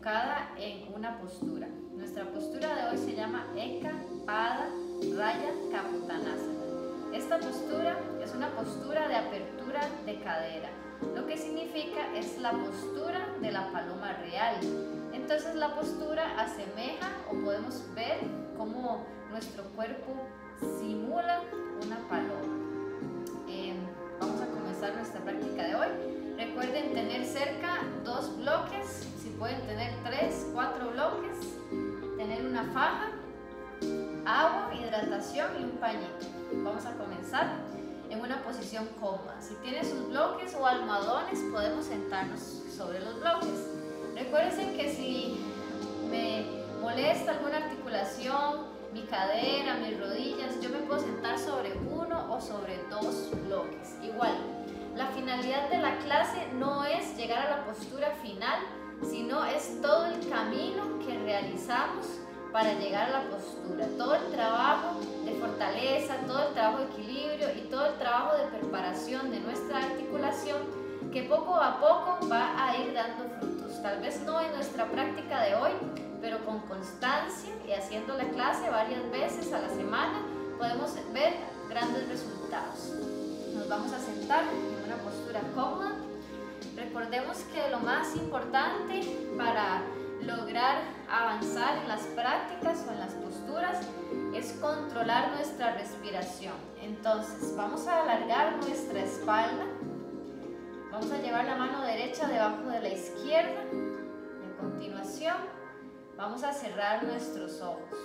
enfocada en una postura. Nuestra postura de hoy se llama Eka Pada Raya Kapotanasana. Esta postura es una postura de apertura de cadera, lo que significa es la postura de la paloma real. Entonces la postura asemeja o podemos ver cómo nuestro cuerpo simula una paloma. Vamos a comenzar nuestra práctica de hoy. Recuerden tener cerca 2 bloques, si pueden tener 3, 4 bloques, tener una faja, agua, hidratación y un pañito. Vamos a comenzar en una posición cómoda. Si tienen sus bloques o almohadones, podemos sentarnos sobre los bloques. Recuerden que si me molesta alguna articulación, mi cadera, mis rodillas, yo me puedo sentar sobre 1 o sobre 2 bloques. Igual, la finalidad de la clase no es llegar a la postura final, sino es todo el camino que realizamos para llegar a la postura. Todo el trabajo de fortaleza, todo el trabajo de equilibrio y todo el trabajo de preparación de nuestra articulación que poco a poco va a ir dando frutos. Tal vez no en nuestra práctica de hoy, pero con constancia y haciendo la clase varias veces a la semana podemos ver grandes resultados. Nos vamos a sentar en una postura cómoda. Recordemos que lo más importante para lograr avanzar en las prácticas o en las posturas es controlar nuestra respiración. Entonces vamos a alargar nuestra espalda, vamos a llevar la mano derecha debajo de la izquierda y a continuación vamos a cerrar nuestros ojos.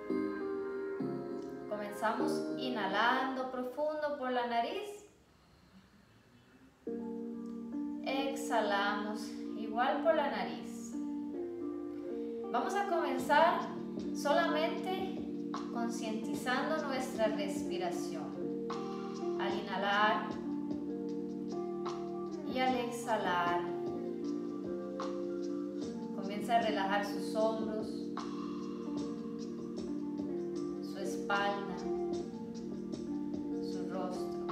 Comenzamos inhalando profundo por la nariz, exhalamos igual por la nariz. Vamos a comenzar solamente concientizando nuestra respiración. Al inhalar y al exhalar, comienza a relajar sus hombros, su espalda, su rostro.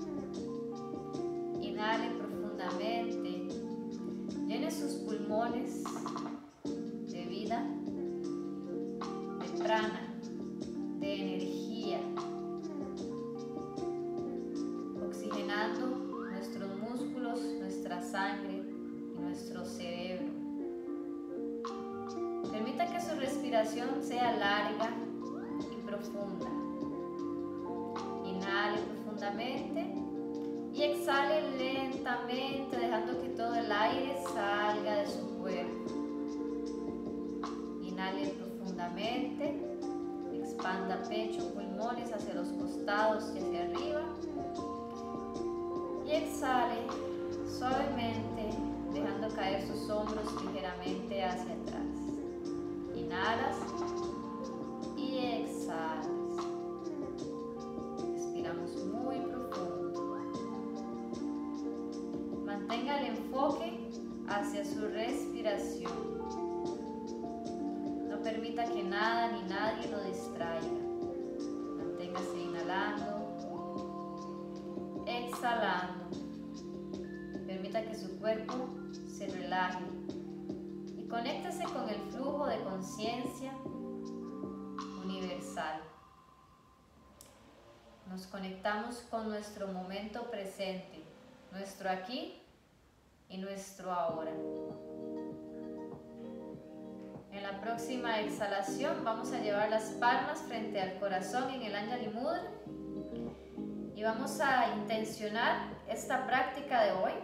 Inhale profundamente, llene sus pulmones de vida, de prana, de energía, oxigenando nuestros músculos, nuestra sangre y nuestro cerebro. Permita que su respiración sea larga y profunda. Inhale profundamente y exhale lentamente, dejando que todo el aire salga de su cuerpo. Inhale profundamente, expanda pecho, pulmones hacia los costados y hacia arriba. Y exhale suavemente, dejando caer sus hombros ligeramente hacia atrás. Inhalas y exhalas. Respiramos muy profundo. Mantenga el enfoque hacia su respiración. No permita que nada ni nadie lo distraiga. Manténgase inhalando, exhalando. Permita que su cuerpo se relaje y conéctese con el flujo de conciencia universal. Nos conectamos con nuestro momento presente, nuestro aquí y nuestro ahora. En la próxima exhalación vamos a llevar las palmas frente al corazón en el Anjali Mudra y vamos a intencionar esta práctica de hoy,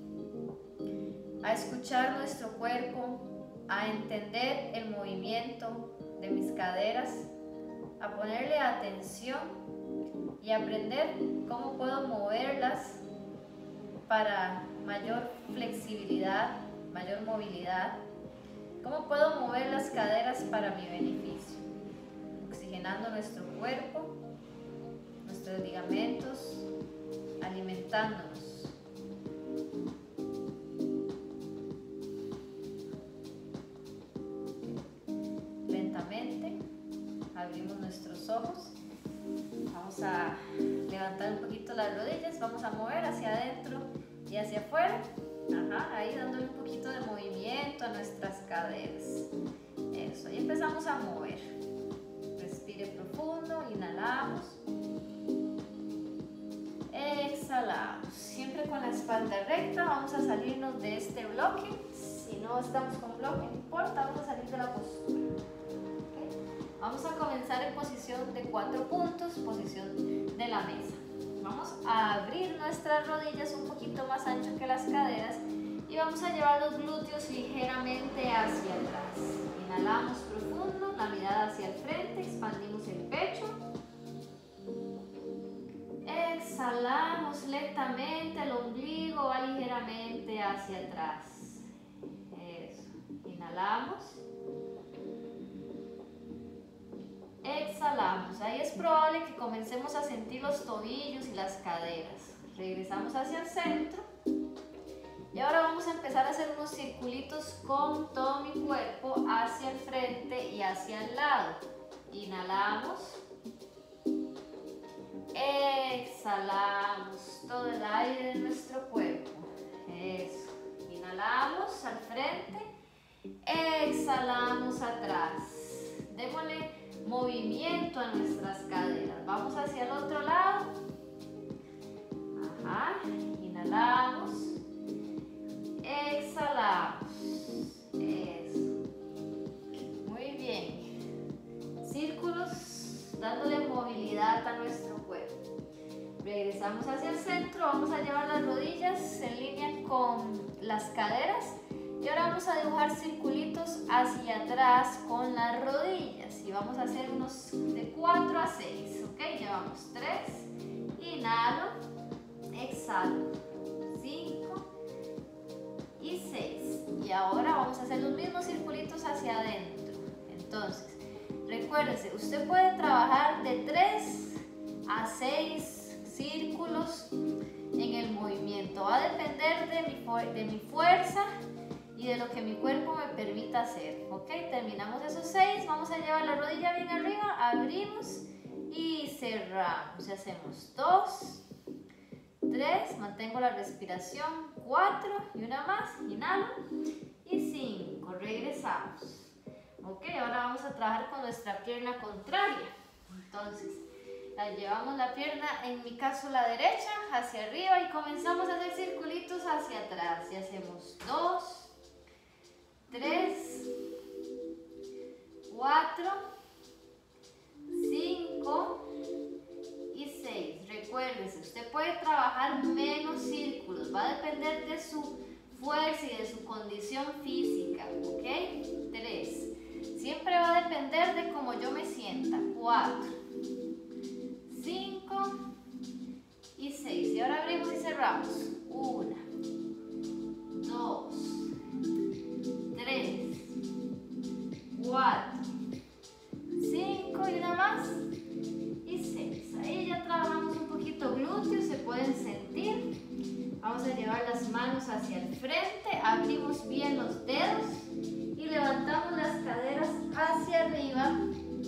a escuchar nuestro cuerpo, a entender el movimiento de mis caderas, a ponerle atención y aprender cómo puedo moverlas para mayor flexibilidad, mayor movilidad. ¿Cómo puedo mover las caderas para mi beneficio? Oxigenando nuestro cuerpo, nuestros ligamentos, alimentándonos. Lentamente abrimos nuestros ojos. Vamos a levantar un poquito las rodillas, vamos a mover hacia adentro y hacia afuera. Ahí dándole un poquito de movimiento a nuestras caderas. caderas. Eso, y empezamos a mover. Respire profundo, inhalamos. Exhalamos. Siempre con la espalda recta, vamos a salirnos de este bloque. Si no estamos con bloque, no importa, vamos a salir de la postura. ¿Okay? Vamos a comenzar en posición de 4 puntos, posición de la mesa. Vamos a abrir nuestras rodillas un poquito más ancho que las caderas y vamos a llevar los glúteos ligeramente hacia atrás. Inhalamos profundo, la mirada hacia el frente, expandimos el pecho. Exhalamos lentamente, el ombligo va ligeramente hacia atrás. Eso. Inhalamos. Exhalamos. Ahí es probable que comencemos a sentir los tobillos y las caderas. Regresamos hacia el centro. Y ahora vamos a empezar a hacer unos circulitos con todo mi cuerpo hacia el frente y hacia el lado. Inhalamos. Exhalamos todo el aire de nuestro cuerpo. Eso. Inhalamos al frente. Exhalamos atrás. Démosle movimiento a nuestras caderas. Vamos hacia el otro lado. Ajá. Inhalamos. Exhalamos. Eso. Muy bien. Círculos dándole movilidad a nuestro cuerpo. Regresamos hacia el centro. Vamos a llevar las rodillas en línea con las caderas. Y ahora vamos a dibujar circulitos hacia atrás con las rodillas. Y vamos a hacer unos de 4 a 6. ¿Ok? Llevamos 3. Inhalo. Exhalo. 5. Y 6. Y ahora vamos a hacer los mismos circulitos hacia adentro. Entonces, recuérdese, usted puede trabajar de 3 a 6 círculos en el movimiento. Va a depender de mi fuerza y de lo que mi cuerpo me permita hacer. Ok, terminamos esos 6. Vamos a llevar la rodilla bien arriba, abrimos y cerramos. Y hacemos 2, 3, mantengo la respiración, 4 y una más, inhalo, y 5, regresamos. Ok, ahora vamos a trabajar con nuestra pierna contraria. Entonces, la llevamos la pierna, en mi caso la derecha, hacia arriba y comenzamos a hacer circulitos hacia atrás. Y hacemos 2, 3, 4, 5 y 6. Recuérdese, usted puede trabajar menos círculos, va a depender de su fuerza y de su condición física. ¿Ok? 3. Siempre va a depender de cómo yo me sienta. 4, 5 y 6. Y ahora abrimos y cerramos. 1, 2, 3, 4, 5 y una más. Y 6. Ahí ya trabajamos un poquito glúteos, se pueden sentir. Vamos a llevar las manos hacia el frente, abrimos bien los dedos y levantamos las caderas hacia arriba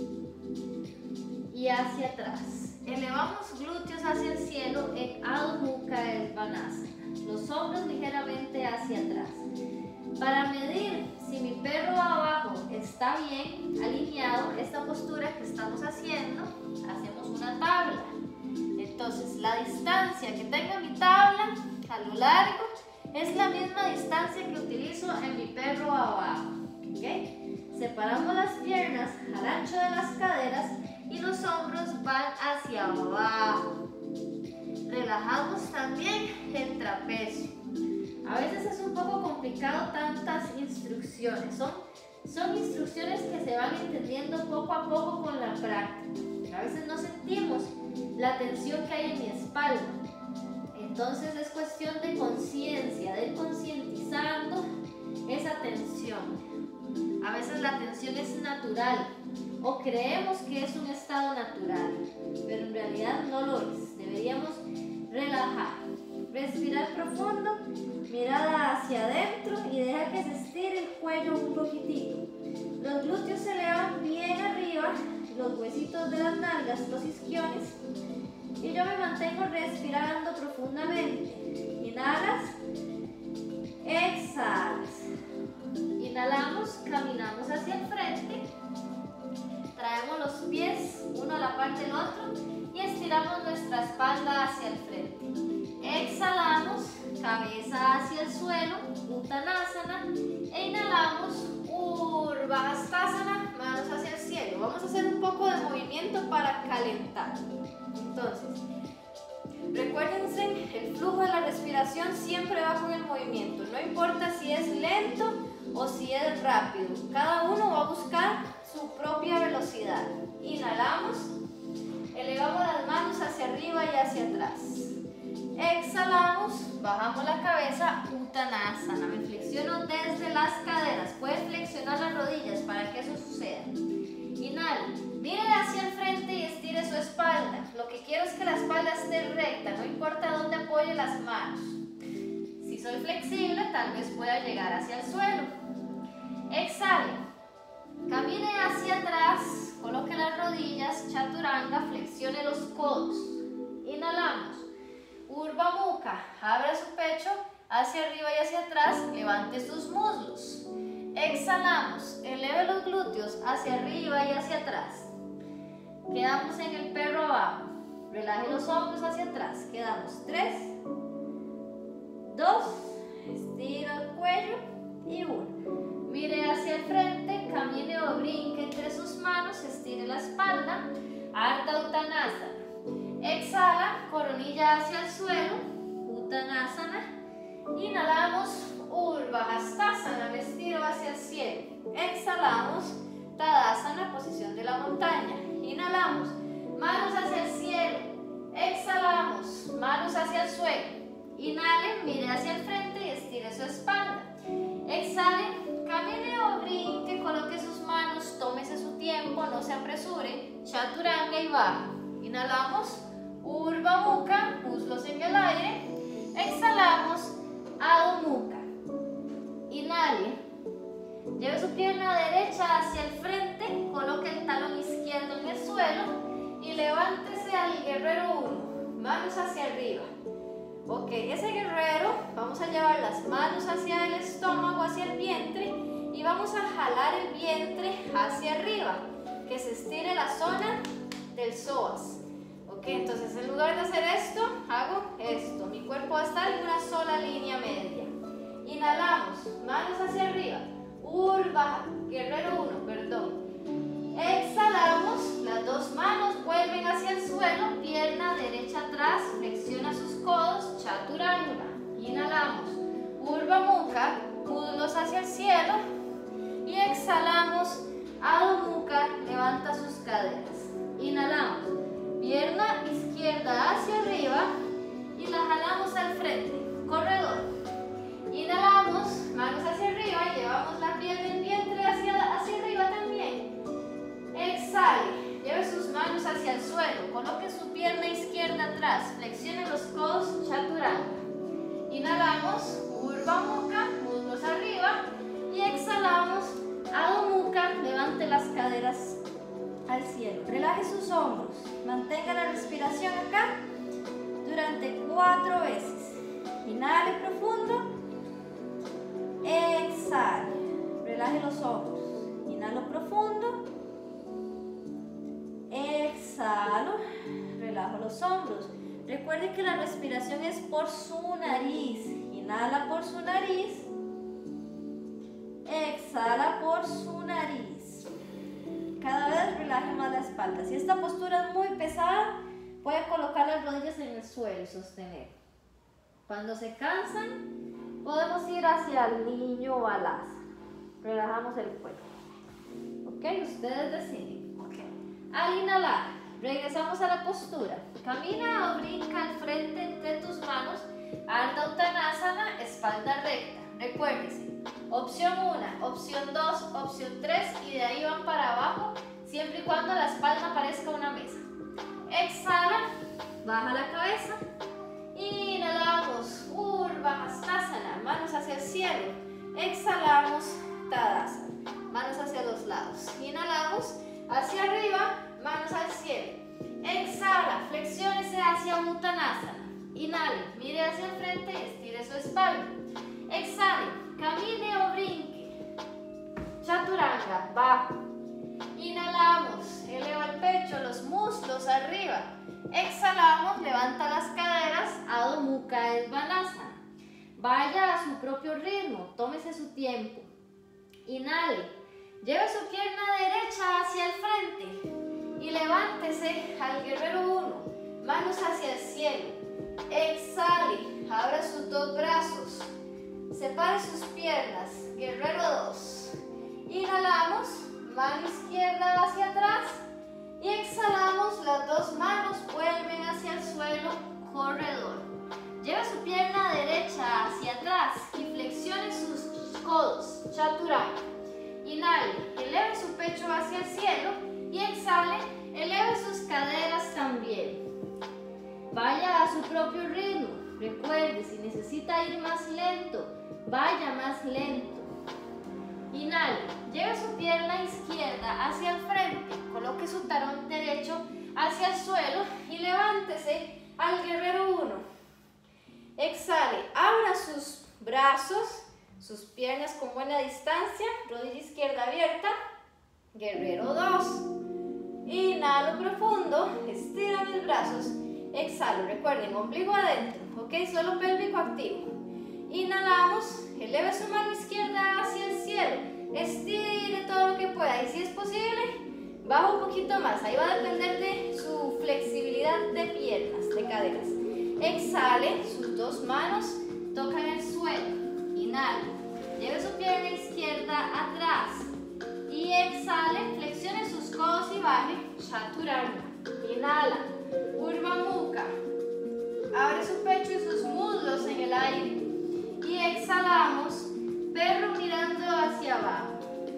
y hacia atrás. Elevamos glúteos hacia el cielo en Adho Mukha Svanasana. Los hombros ligeramente hacia atrás. Para medir si mi perro abajo está bien alineado, esta postura que estamos haciendo, hacemos una tabla. Entonces, la distancia que tenga mi tabla a lo largo es la misma distancia que utilizo en mi perro abajo. ¿Okay? Separamos las piernas al ancho de las caderas y los hombros van hacia abajo. Relajamos también el trapecio. A veces es un poco complicado tantas instrucciones. Son instrucciones que se van entendiendo poco a poco con la práctica. A veces no sentimos la tensión que hay en mi espalda. Entonces es cuestión de conciencia, de ir concientizando esa tensión. A veces la tensión es natural o creemos que es un estado natural, pero en realidad no lo es. Deberíamos relajar, respirar profundo, mirada hacia adentro y deja que se estire el cuello un poquitito. Los glúteos se elevan bien arriba, los huesitos de las nalgas, los isquiones, y yo me mantengo respirando profundamente. Inhalas, exhalas. Inhalamos, para calentar. Entonces, recuérdense, el flujo de la respiración siempre va con el movimiento, no importa si es lento o si es rápido, cada uno va a buscar su propia velocidad. Inhalamos, elevamos las manos hacia arriba y hacia atrás. Exhalamos, bajamos la cabeza, Uttanasana. Me flexiono desde las caderas. Puedes flexionar las rodillas para que eso suceda. Inhala, mire hacia el frente y estire su espalda. Lo que quiero es que la espalda esté recta, no importa dónde apoye las manos. Si soy flexible, tal vez pueda llegar hacia el suelo. Exhale, camine hacia atrás, coloque las rodillas, chaturanga, flexione los codos. Inhalamos. Urdhva Mukha, abra su pecho hacia arriba y hacia atrás, levante sus muslos. Exhalamos, eleve los glúteos hacia arriba y hacia atrás. Quedamos en el perro abajo. Relaje los hombros hacia atrás. Quedamos 3, 2, estira el cuello y 1. Mire hacia el frente, camine o brinque entre sus manos, estire la espalda. Ardha Uttanasana. Exhala, coronilla hacia el suelo, Uttanasana. Inhalamos, Urdhva Hastasana, me estiro hacia el cielo. Exhalamos, Tadasana, posición de la montaña. Inhalamos, manos hacia el cielo. Exhalamos, manos hacia el suelo. Inhale, mire hacia el frente y estire su espalda. Exhale, camine o brinque, coloque sus manos, tómese su tiempo, no se apresure. Chaturanga y baja. Inhalamos, Urdhva Mukha, muslos en el aire. Exhalamos, Adho Mukha. Inhale, lleve su pierna derecha hacia el frente, coloque el talón izquierdo en el suelo y levántese al guerrero 1, manos hacia arriba. Ok, ese guerrero, vamos a llevar las manos hacia el estómago, hacia el vientre y vamos a jalar el vientre hacia arriba, que se estire la zona del psoas. Ok, entonces en lugar de hacer esto, hago esto. Mi cuerpo va a estar en una sola línea media. Inhalamos, manos hacia arriba. Urdhva, guerrero 1, perdón. Exhalamos, las dos manos vuelven hacia el suelo, pierna derecha atrás, flexiona sus codos, chaturanga. Inhalamos, Urdhva Mukha, muslos hacia el cielo. Y exhalamos, Adho Mukha, levanta sus caderas. Inhalamos, pierna izquierda hacia arriba y la jalamos al frente, corredor. Inhalamos, manos hacia arriba y llevamos la piel del vientre hacia arriba también. Exhale, lleve sus manos hacia el suelo, coloque su pierna izquierda atrás, flexione los codos, chaturanga. Inhalamos, Urdhva Mukha, muslos arriba y exhalamos, Adho Mukha, levante las caderas al cielo. Relaje sus hombros, mantenga la respiración acá durante 4 veces. Inhale profundo, exhale, relaje los hombros, inhalo profundo, exhalo, relajo los hombros. Recuerden que la respiración es por su nariz. Inhala por su nariz, exhala por su nariz. Cada vez relaje más la espalda. Si esta postura es muy pesada, puede colocar las rodillas en el suelo y sostener. Cuando se cansan, podemos ir hacia el niño o al asa. Relajamos el cuello. ¿Ok? Ustedes deciden. Okay. Al inhalar, regresamos a la postura. Camina o brinca al frente entre tus manos. Ardha Uttanasana, espalda recta. Recuérdense. Opción 1, opción 2, opción 3 y de ahí van para abajo, siempre y cuando la espalda parezca una mesa. Exhala, baja la cabeza. Inhalamos, Urdhva Hastasana, manos hacia el cielo. Exhalamos, Tadasana, manos hacia los lados. Inhalamos, hacia arriba, manos al cielo. Exhala, flexiónese hacia Uttanasana. Inhale, mire hacia el frente, estire su espalda. Exhale, camine o brinque. Chaturanga, bajo. Inhalamos, eleva el pecho, los muslos arriba. Exhalamos, levanta las caderas, Adho Mukha Svanasana. Vaya a su propio ritmo, tómese su tiempo. Inhale, lleve su pierna derecha hacia el frente y levántese al guerrero 1, manos hacia el cielo. Exhale, abra sus dos brazos, separe sus piernas, guerrero 2. Inhalamos, mano izquierda hacia atrás y exhalamos, las dos manos vuelven hacia el suelo, corredor. Lleve su pierna derecha hacia atrás y flexione sus codos, chaturanga. Inhale, eleve su pecho hacia el cielo y exhale, eleve sus caderas también. Vaya a su propio ritmo. Recuerde, si necesita ir más lento, vaya más lento. Inhale, lleve su pierna izquierda hacia el frente, coloque su talón derecho hacia el suelo y levántese al guerrero 1. Exhale, abra sus brazos, sus piernas con buena distancia, rodilla izquierda abierta, guerrero 2. Inhalo profundo, estiro mis brazos, exhalo, recuerden, ombligo adentro, ok, suelo pélvico activo. Inhalamos, eleve su mano izquierda hacia el cielo, estire todo lo que pueda y si es posible, baja un poquito más, ahí va a depender de su flexibilidad de piernas, de caderas. Exhale, sus dos manos tocan el suelo. Inhale, lleve su pierna izquierda atrás y exhale, flexione sus codos y baje, chaturanga. Inhala, Urdhva Mukha, abre su pecho y sus muslos en el aire y exhalamos, perro mirando hacia abajo.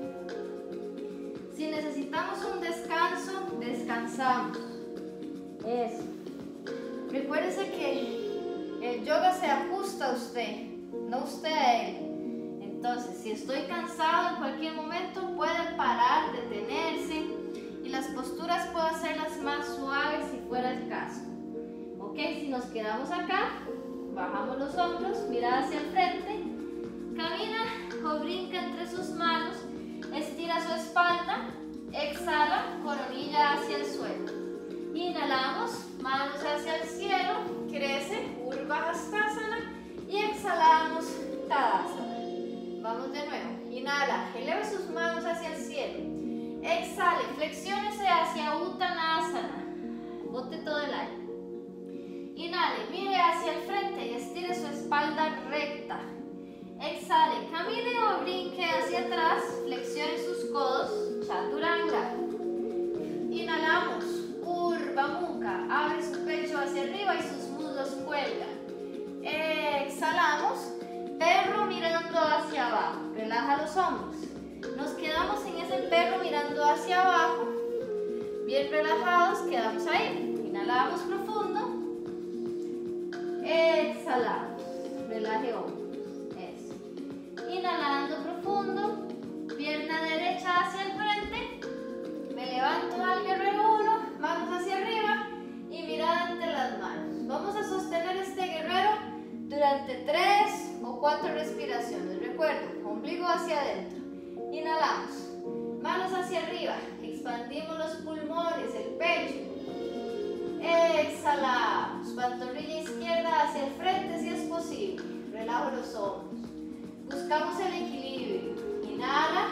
Si necesitamos un descanso, descansamos. Eso. Recuérdese que el yoga se ajusta a usted, no usted a él. Entonces, si estoy cansado en cualquier momento, puede parar, detenerse y las posturas puedo hacerlas más suaves si fuera el caso. Ok, si nos quedamos acá, bajamos los hombros, mirada hacia el frente, camina o brinca entre sus manos, estira su espalda, exhala, coronilla hacia el suelo. Inhalamos, manos hacia el cielo, crece, Urdhva Hastasana y exhalamos, Tadasana. Vamos de nuevo, inhala, eleve sus manos hacia el cielo, exhale, flexiónese hacia Uttanasana, bote todo el aire. Inhale, mire hacia el frente y estire su espalda recta. Exhale, camine o brinque hacia atrás, flexione sus codos, chaturanga. Inhalamos, Urdhva Mukha, abre su pecho hacia arriba y sus muslos cuelgan. Exhalamos, perro mirando hacia abajo, relaja los hombros. Nos quedamos en ese perro mirando hacia abajo, bien relajados, quedamos ahí. Inhalamos profundo, exhalamos, relaje hombros, eso. Inhalando profundo, pierna derecha hacia el frente, me levanto al guerrero 1, manos hacia arriba y mirada ante las manos. Vamos a sostener este guerrero durante 3 o 4 respiraciones. Recuerden, ombligo hacia adentro. Inhalamos, manos hacia arriba, expandimos los pulmones, el pecho. Exhalamos, pantorrilla izquierda hacia el frente si es posible. Relajo los hombros. Buscamos el equilibrio. Inhala.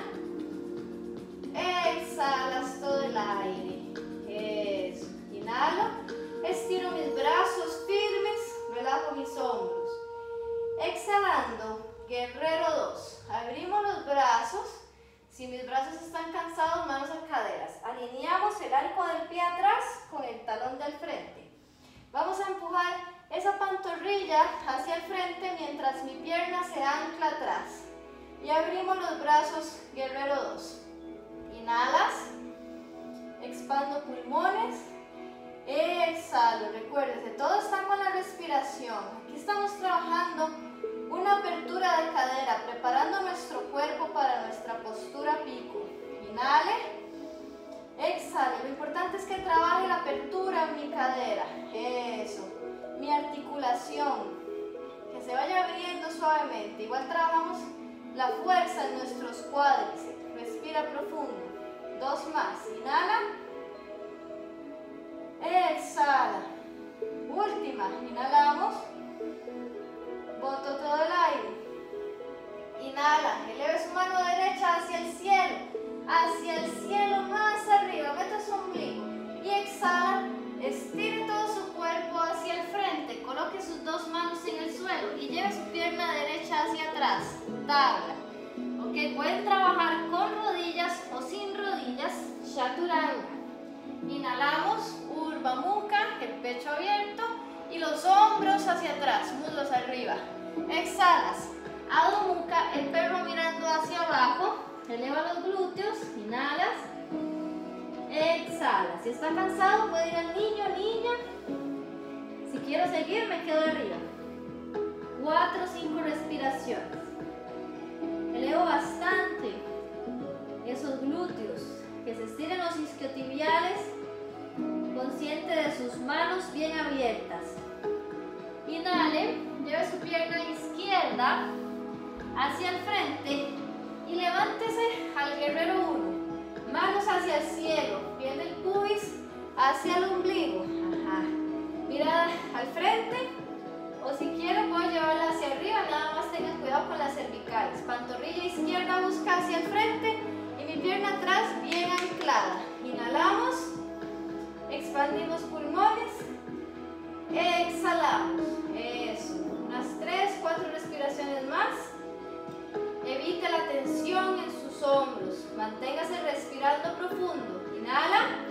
Exhalas todo el aire. Eso. Inhalo. Estiro mis brazos firmes. Relajo mis hombros. Exhalando. Guerrero 2. Abrimos los brazos. Si mis brazos están cansados, manos a caderas. Alineamos el arco del pie atrás con el talón del frente. Vamos a empujar esa pantorrilla hacia el frente mientras mi pierna se ancla atrás. Y abrimos los brazos, guerrero 2. Inhalas. Expando pulmones. Exhalo. Recuérdese, todo está con la respiración. Aquí estamos trabajando una apertura de cadera, preparando nuestro cuerpo para nuestra postura pico. Inhale, exhale. Lo importante es que trabaje la apertura en mi cadera. Eso. Mi articulación. Que se vaya abriendo suavemente. Igual trabajamos la fuerza en nuestros cuádriceps. Respira profundo. 2 más. Inhala. Exhala. Última. Inhalamos. Boto todo el aire. Inhala, eleve su mano derecha hacia el cielo más arriba, meta su ombligo. manos en el suelo y lleve su pierna derecha hacia atrás, tabla. Ok, pueden trabajar con rodillas o sin rodillas, chaturanga. Inhalamos, Urdhva Mukha, el pecho abierto y los hombros hacia atrás, muslos arriba. Exhalas, Adho Mukha, el perro mirando hacia abajo, eleva los glúteos, inhalas, exhalas. Si está cansado puede ir al niño, niña. Si quiero seguir me quedo arriba. 4 o 5 respiraciones. Elevo bastante esos glúteos, que se estiren los isquiotibiales, consciente de sus manos bien abiertas. Inhale, lleve su pierna izquierda hacia el frente y levántese al guerrero 1. Manos hacia el cielo, piel del pubis hacia el ombligo. Ajá. Mirada al frente, o si quiere puedo llevarla hacia arriba, nada más tengan cuidado con las cervicales. Pantorrilla izquierda busca hacia el frente y mi pierna atrás bien anclada. Inhalamos, expandimos pulmones, exhalamos. Eso, unas 3, 4 respiraciones más. Evite la tensión en sus hombros, manténgase respirando profundo. Inhala.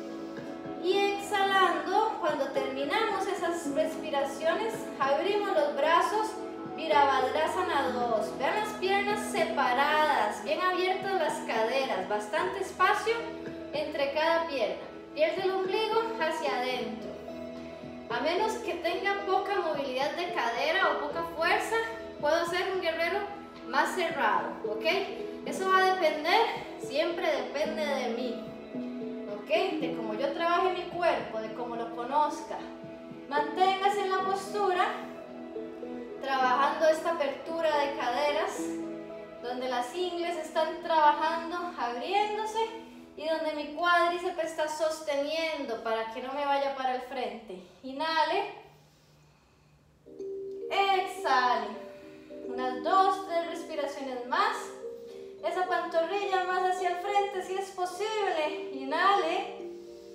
Y exhalando, cuando terminamos esas respiraciones, abrimos los brazos, Virabhadrasana 2. Vean las piernas separadas, bien abiertas las caderas, bastante espacio entre cada pierna. Piel del ombligo hacia adentro. A menos que tenga poca movilidad de cadera o poca fuerza, puedo hacer un guerrero más cerrado, ¿ok? Eso va a depender, siempre depende de mí. De cómo yo trabaje mi cuerpo, de cómo lo conozca. Manténgase en la postura, trabajando esta apertura de caderas, donde las ingles están trabajando, abriéndose, y donde mi cuádriceps está sosteniendo para que no me vaya para el frente. Inhale, exhale. Unas 2, 3 respiraciones más. Esa pantorrilla más hacia el frente si es posible. Inhale.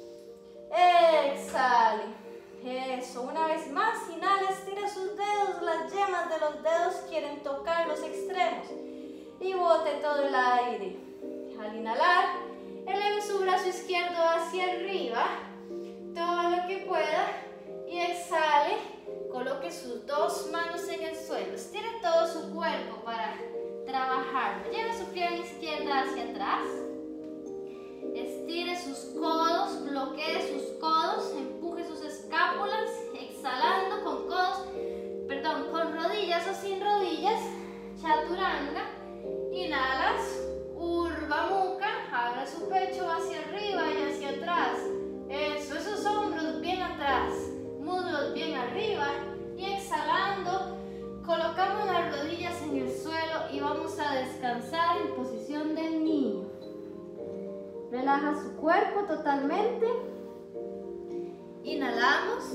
Exhale. Eso, una vez más. Inhale, estire sus dedos. Las yemas de los dedos quieren tocar los extremos. Y bote todo el aire. Al inhalar, eleve su brazo izquierdo hacia arriba. Todo lo que pueda. Y exhale. Coloque sus 2 manos en el suelo. Estire todo su cuerpo para trabajar. Lleve su pierna izquierda hacia atrás. Estire sus codos, bloquee sus codos, empuje sus escápulas, exhalando con codos, perdón, con rodillas o sin rodillas, chaturanga. Inhalas, Urdhva Mukha, abre su pecho hacia arriba y hacia atrás. Eso, esos hombros bien atrás, muslos bien arriba. Y exhalando, colocamos las rodillas en el suelo y vamos a descansar en posición del niño. Relaja su cuerpo totalmente. Inhalamos.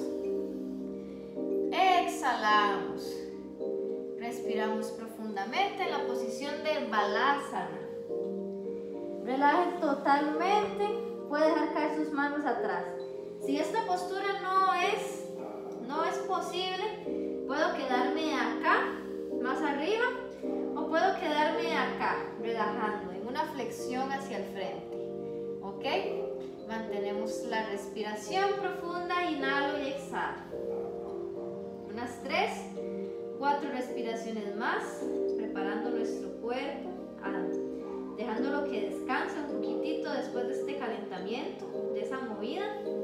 Exhalamos. Respiramos profundamente en la posición de Balasana. Relaje totalmente. Puede dejar caer sus manos atrás. Si esta postura no es posible, puedo quedarme acá, más arriba, o puedo quedarme acá, relajando, en una flexión hacia el frente. ¿Ok? Mantenemos la respiración profunda, inhalo y exhalo. Unas 3, 4 respiraciones más, preparando nuestro cuerpo, dejándolo que descanse un poquitito después de este calentamiento, de esa movida.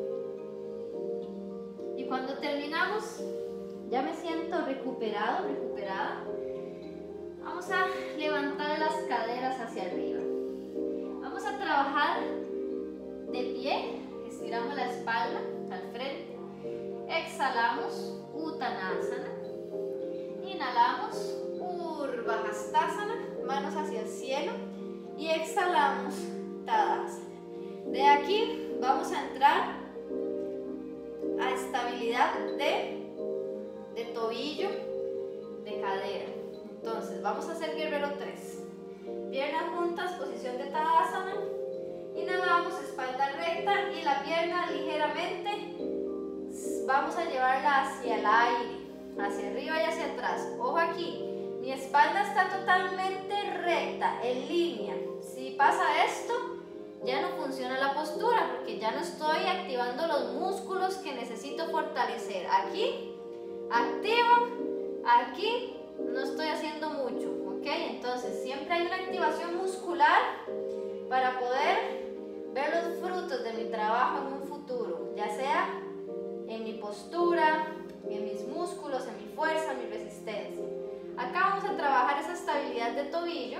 Y cuando terminamos, ya me siento recuperado, recuperada. Vamos a levantar las caderas hacia arriba. Vamos a trabajar de pie, estiramos la espalda al frente. Exhalamos, Uttanasana. Inhalamos, Urdhva Hastasana, manos hacia el cielo. Y exhalamos, Tadasana. De aquí vamos a entrar a estabilidad de tobillo, de cadera. Entonces vamos a hacer guerrero 3. Piernas juntas, posición de Tadasana. Inhalamos, espalda recta y la pierna ligeramente vamos a llevarla hacia el aire. hacia arriba y hacia atrás. Ojo aquí, mi espalda está totalmente recta, en línea. Si pasa esto, ya no funciona la postura porque ya no estoy activando los músculos que necesito fortalecer. Aquí, activo, aquí no estoy haciendo mucho, ¿ok? Entonces siempre hay una activación muscular para poder ver los frutos de mi trabajo en un futuro, ya sea en mi postura, en mis músculos, en mi fuerza, en mi resistencia. Acá vamos a trabajar esa estabilidad de tobillo.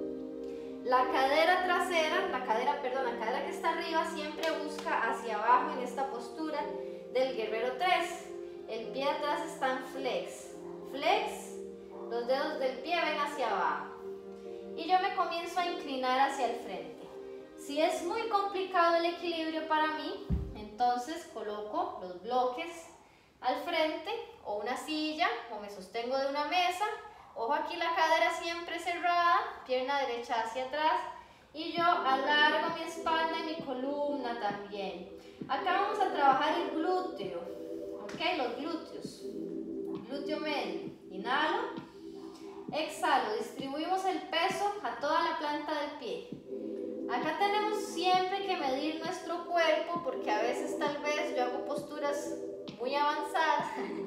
La cadera trasera, la cadera que está arriba siempre busca hacia abajo en esta postura del guerrero 3. El pie atrás está en flex. Flex, los dedos del pie ven hacia abajo. Y yo me comienzo a inclinar hacia el frente. Si es muy complicado el equilibrio para mí, entonces coloco los bloques al frente o una silla o me sostengo de una mesa. Ojo aquí, la cadera siempre cerrada, pierna derecha hacia atrás y yo alargo mi espalda y mi columna también. Acá vamos a trabajar el glúteo, ¿ok? Los glúteos. Glúteo medio. Inhalo, exhalo, distribuimos el peso a toda la planta del pie. Acá tenemos siempre que medir nuestro cuerpo porque a veces tal vez yo hago posturas muy avanzadas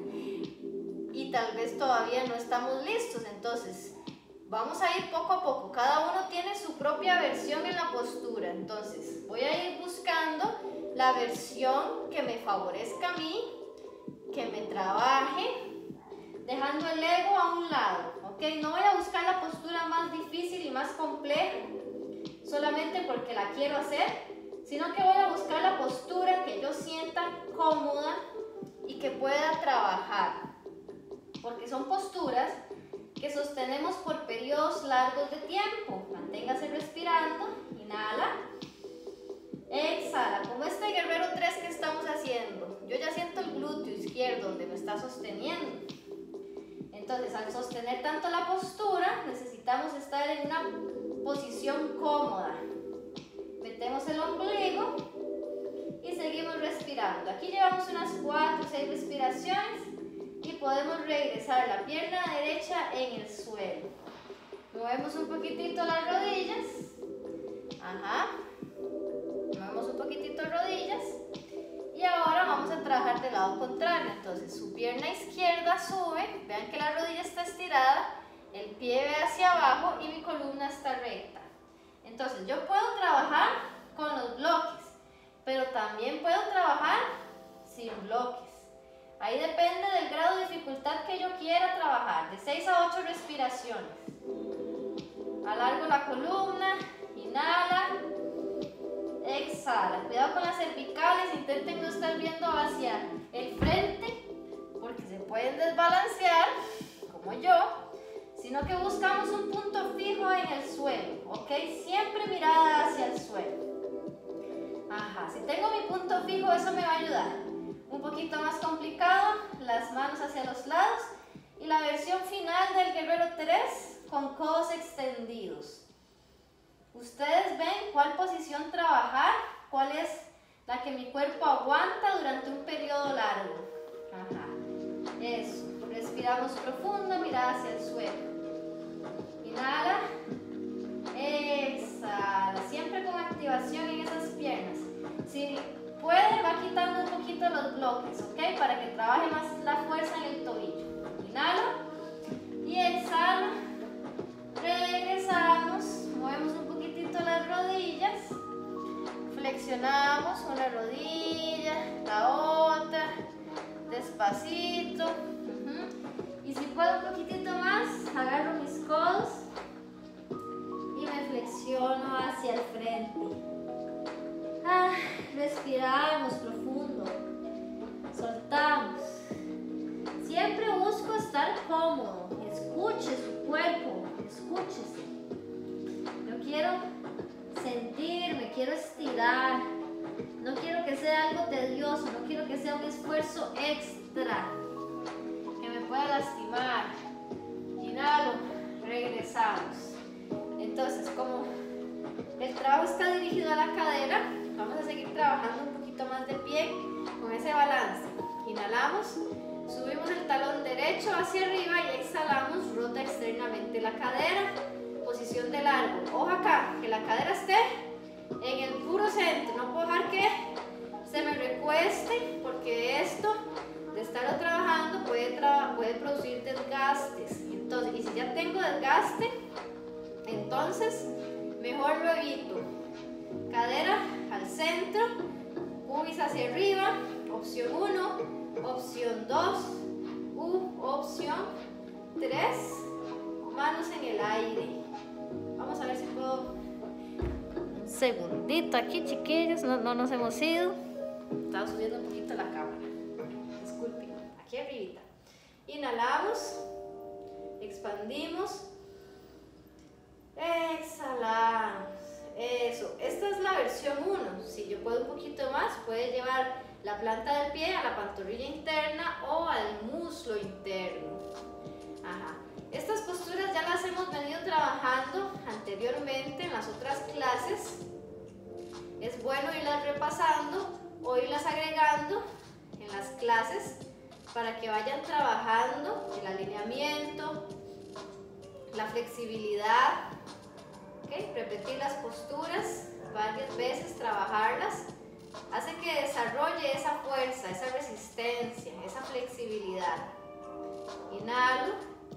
y tal vez todavía no estamos listos. Entonces vamos a ir poco a poco, cada uno tiene su propia versión en la postura. Entonces voy a ir buscando la versión que me favorezca a mí, que me trabaje, dejando el ego a un lado, ¿ok? No voy a buscar la postura más difícil y más compleja solamente porque la quiero hacer, sino que voy a buscar la postura que yo sienta cómoda y que pueda trabajar, porque son posturas que sostenemos por periodos largos de tiempo. Manténgase respirando, inhala, exhala, como este guerrero 3 que estamos haciendo. Yo ya siento el glúteo izquierdo donde me está sosteniendo. Entonces, al sostener tanto la postura, necesitamos estar en una posición cómoda. Metemos el ombligo y seguimos respirando. Aquí llevamos unas 4 o 6 respiraciones y podemos regresar la pierna derecha en el suelo. Movemos un poquitito las rodillas. Ajá. Movemos un poquitito rodillas. Y ahora vamos a trabajar del lado contrario. Entonces su pierna izquierda sube. Vean que la rodilla está estirada. El pie ve hacia abajo y mi columna está recta. Entonces yo puedo trabajar con los bloques, pero también puedo trabajar sin bloques. Ahí depende del grado de dificultad que yo quiera trabajar, de 6 a 8 respiraciones. Alargo la columna, inhala, exhala. Cuidado con las cervicales, intenten no estar viendo hacia el frente, porque se pueden desbalancear, como yo, sino que buscamos un punto fijo en el suelo, ¿ok? Siempre mirada hacia el suelo. Ajá, si tengo mi punto fijo, eso me va a ayudar. Un poquito más complicado, las manos hacia los lados y la versión final del guerrero 3 con codos extendidos. Ustedes ven cuál posición trabajar, cuál es la que mi cuerpo aguanta durante un periodo largo. Ajá, eso. Respiramos profundo, mirada hacia el suelo. Inhala, exhala, siempre con activación en esas piernas. Si puede, va quitando un poquito los bloques, ¿ok? Para que trabaje más la fuerza en el tobillo. Inhala y exhala. Regresamos, movemos un poquitito las rodillas. Flexionamos una rodilla, la otra, despacito. Y si puedo un poquitito más, agarro mis codos y me flexiono hacia el frente. Respiramos profundo, soltamos. Siempre busco estar cómodo. Escuche su cuerpo, escúchese. Yo quiero sentir, me quiero estirar. No quiero que sea algo tedioso, no quiero que sea un esfuerzo extra que me pueda lastimar. Inhalo, regresamos. Entonces, como el trabajo está dirigido a la cadera, vamos a seguir trabajando un poquito más de pie con ese balance. Inhalamos, Subimos el talón derecho hacia arriba y exhalamos, rota externamente la cadera, posición del árbol. Ojo acá, que la cadera esté en el puro centro, no puedo dejar que se me recueste porque esto de estarlo trabajando puede producir desgastes. Entonces, y si ya tengo desgaste, entonces mejor lo evito. Cadera al centro, pubis hacia arriba, opción 1, opción 2, opción 3, manos en el aire. Vamos a ver si puedo. Un segundito aquí, chiquillos, no nos hemos ido. Estaba subiendo un poquito la cámara. Disculpen, aquí arribita. Inhalamos, expandimos, exhalamos. Eso, esta es la versión 1. Si yo puedo un poquito más, puede llevar la planta del pie a la pantorrilla interna o al muslo interno. Ajá. Estas posturas ya las hemos venido trabajando anteriormente en las otras clases. Es bueno irlas repasando o irlas agregando en las clases para que vayan trabajando el alineamiento, la flexibilidad. ¿Okay? Repetir las posturas varias veces, trabajarlas, hace que desarrolle esa fuerza, esa resistencia, esa flexibilidad. Inhalo,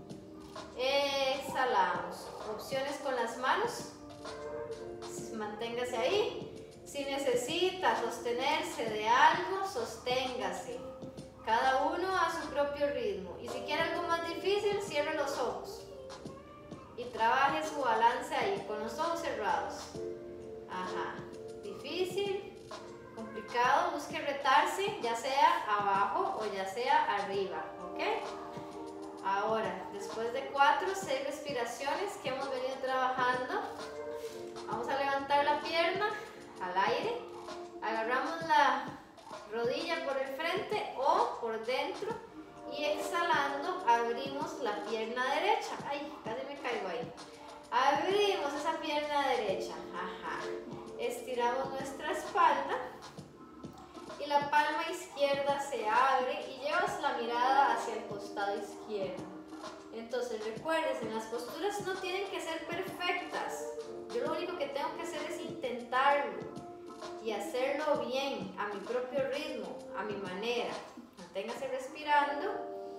exhalamos. Opciones con las manos, manténgase ahí. Si necesita sostenerse de algo, sosténgase. Cada uno a su propio ritmo. Y si quiere algo más difícil, cierre los ojos y trabaje su balance ahí, con los ojos cerrados. Ajá. Difícil, complicado, busque retarse, ya sea abajo o ya sea arriba, ¿ok? Ahora, después de 4 o 6 respiraciones que hemos venido trabajando, vamos a levantar la pierna al aire, agarramos la rodilla por el frente o por dentro y exhalando abrimos la pierna derecha. Ay, casi me caigo ahí. Abrimos esa pierna derecha. Ajá. Estiramos nuestra espalda y la palma izquierda se abre y llevas la mirada hacia el costado izquierdo. Entonces recuerden, las posturas no tienen que ser perfectas. Yo lo único que tengo que hacer es intentarlo y hacerlo bien, a mi propio ritmo, a mi manera. Manténgase respirando.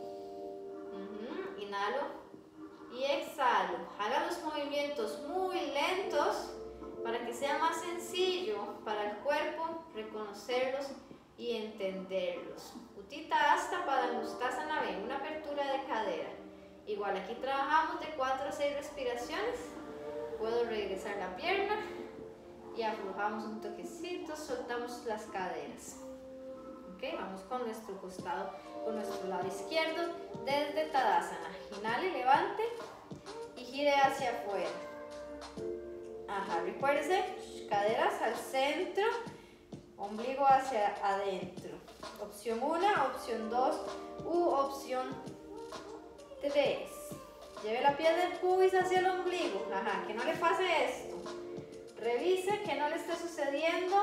Inhalo y exhalo. Haga los movimientos muy lentos para que sea más sencillo para el cuerpo reconocerlos y entenderlos. Utthita Hasta Padangusthasana B, una apertura de cadera. Igual aquí trabajamos de 4 a 6 respiraciones. Puedo regresar la pierna y aflojamos un toquecito, soltamos las caderas. Okay, vamos con nuestro costado, con nuestro lado izquierdo desde Tadasana. Inhale, levante y gire hacia afuera. Ajá, recuérdese, caderas al centro, ombligo hacia adentro. Opción 1, opción 2 u opción 3. Lleve la piel del pubis hacia el ombligo. Ajá, que no le pase esto. Revise que no le esté sucediendo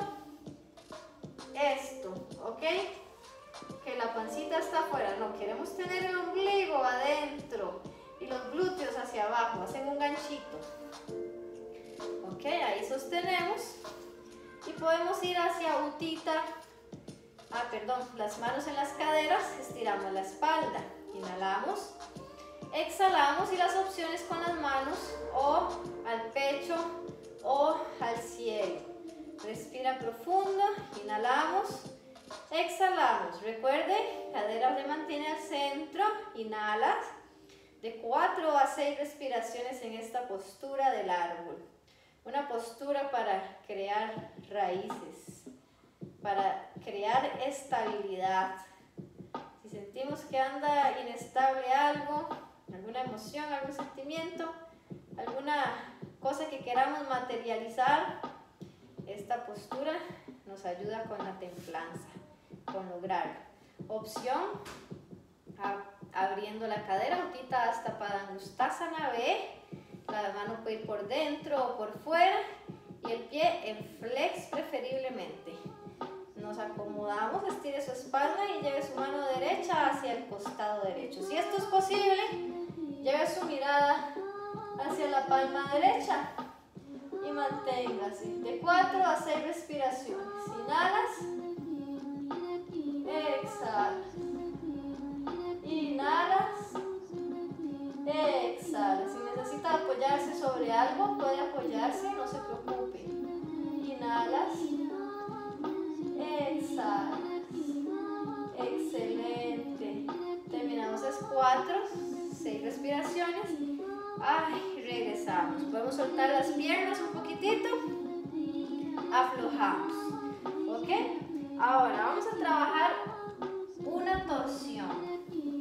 esto, ¿ok? Que la pancita está afuera. No, queremos tener el ombligo adentro y los glúteos hacia abajo. Hacen un ganchito. Ok, ahí sostenemos y podemos ir hacia Utthita. Las manos en las caderas, estiramos la espalda. Inhalamos, exhalamos y las opciones con las manos o al pecho o al cielo. Respira profundo, inhalamos, exhalamos. Recuerde, cadera se mantiene al centro, inhalas. De 4 a 6 respiraciones en esta postura del árbol. Una postura para crear raíces, para crear estabilidad. Si sentimos que anda inestable algo, alguna emoción, algún sentimiento, alguna cosa que queramos materializar, esta postura nos ayuda con la templanza, con lograrlo. Opción, abriendo la cadera, Utthita Hasta Padangusthasana B. La mano puede ir por dentro o por fuera y el pie en flex preferiblemente. No Nos acomodamos, estire su espalda y lleve su mano derecha hacia el costado derecho. Si esto es posible, lleve su mirada hacia la palma derecha y manténgase de 4 a 6 respiraciones. Inhalas, exhalas, inhalas, exhalas. Si necesita apoyarse sobre algo, puede apoyarse, no se preocupe. Inhalas, exhalas. Excelente. Terminamos es 4, 6 respiraciones. Ay, regresamos. Podemos soltar las piernas un poquitito. Aflojamos. ¿Ok? Ahora vamos a trabajar una torsión.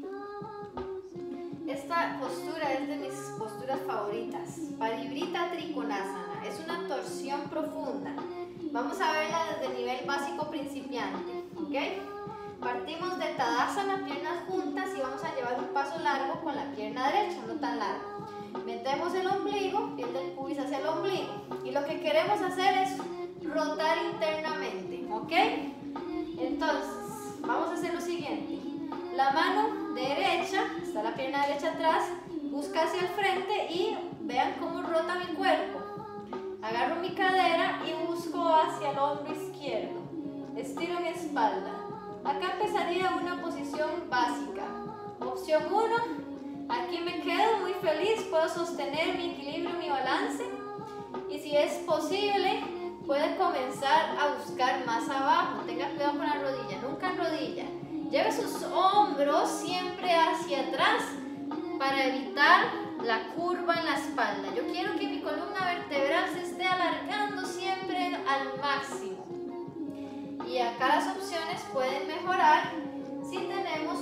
Esta postura es de mis posturas favoritas. Parivrita Trikonasana. Es una torsión profunda. Vamos a verla desde el nivel básico principiante. ¿Ok? Partimos de Tadasana, piernas juntas, y vamos a llevar un paso largo con la pierna derecha, no tan largo. Metemos el ombligo, piel del pubis hacia el ombligo. Y lo que queremos hacer es rotar internamente. ¿Ok? Entonces, vamos a hacer lo siguiente. La mano derecha, está la pierna derecha atrás, busca hacia el frente y vean cómo rota mi cuerpo. Agarro mi cadera y busco hacia el hombro izquierdo. Estiro mi espalda. Acá empezaría una posición básica. Opción 1, aquí me quedo muy feliz, puedo sostener mi equilibrio, mi balance. Y si es posible, puede comenzar a buscar más abajo. Tenga cuidado con la rodilla, nunca en rodilla. Lleve sus hombros siempre hacia atrás para evitar la curva en la espalda. Yo quiero que mi columna vertebral se esté alargando siempre al máximo. Y acá las opciones pueden mejorar si tenemos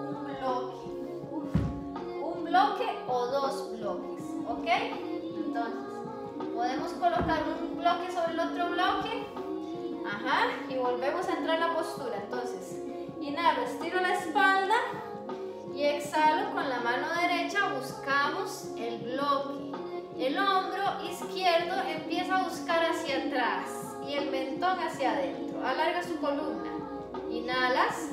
un bloque o 2 bloques. ¿Ok? Entonces, podemos colocar un bloque sobre el otro bloque. Ajá, y volvemos a entrar en la postura. Entonces, inhalo, estiro la espalda y exhalo con la mano derecha, buscamos el bloque. El hombro izquierdo empieza a buscar hacia atrás y el mentón hacia adentro. Alarga su columna. Inhalas,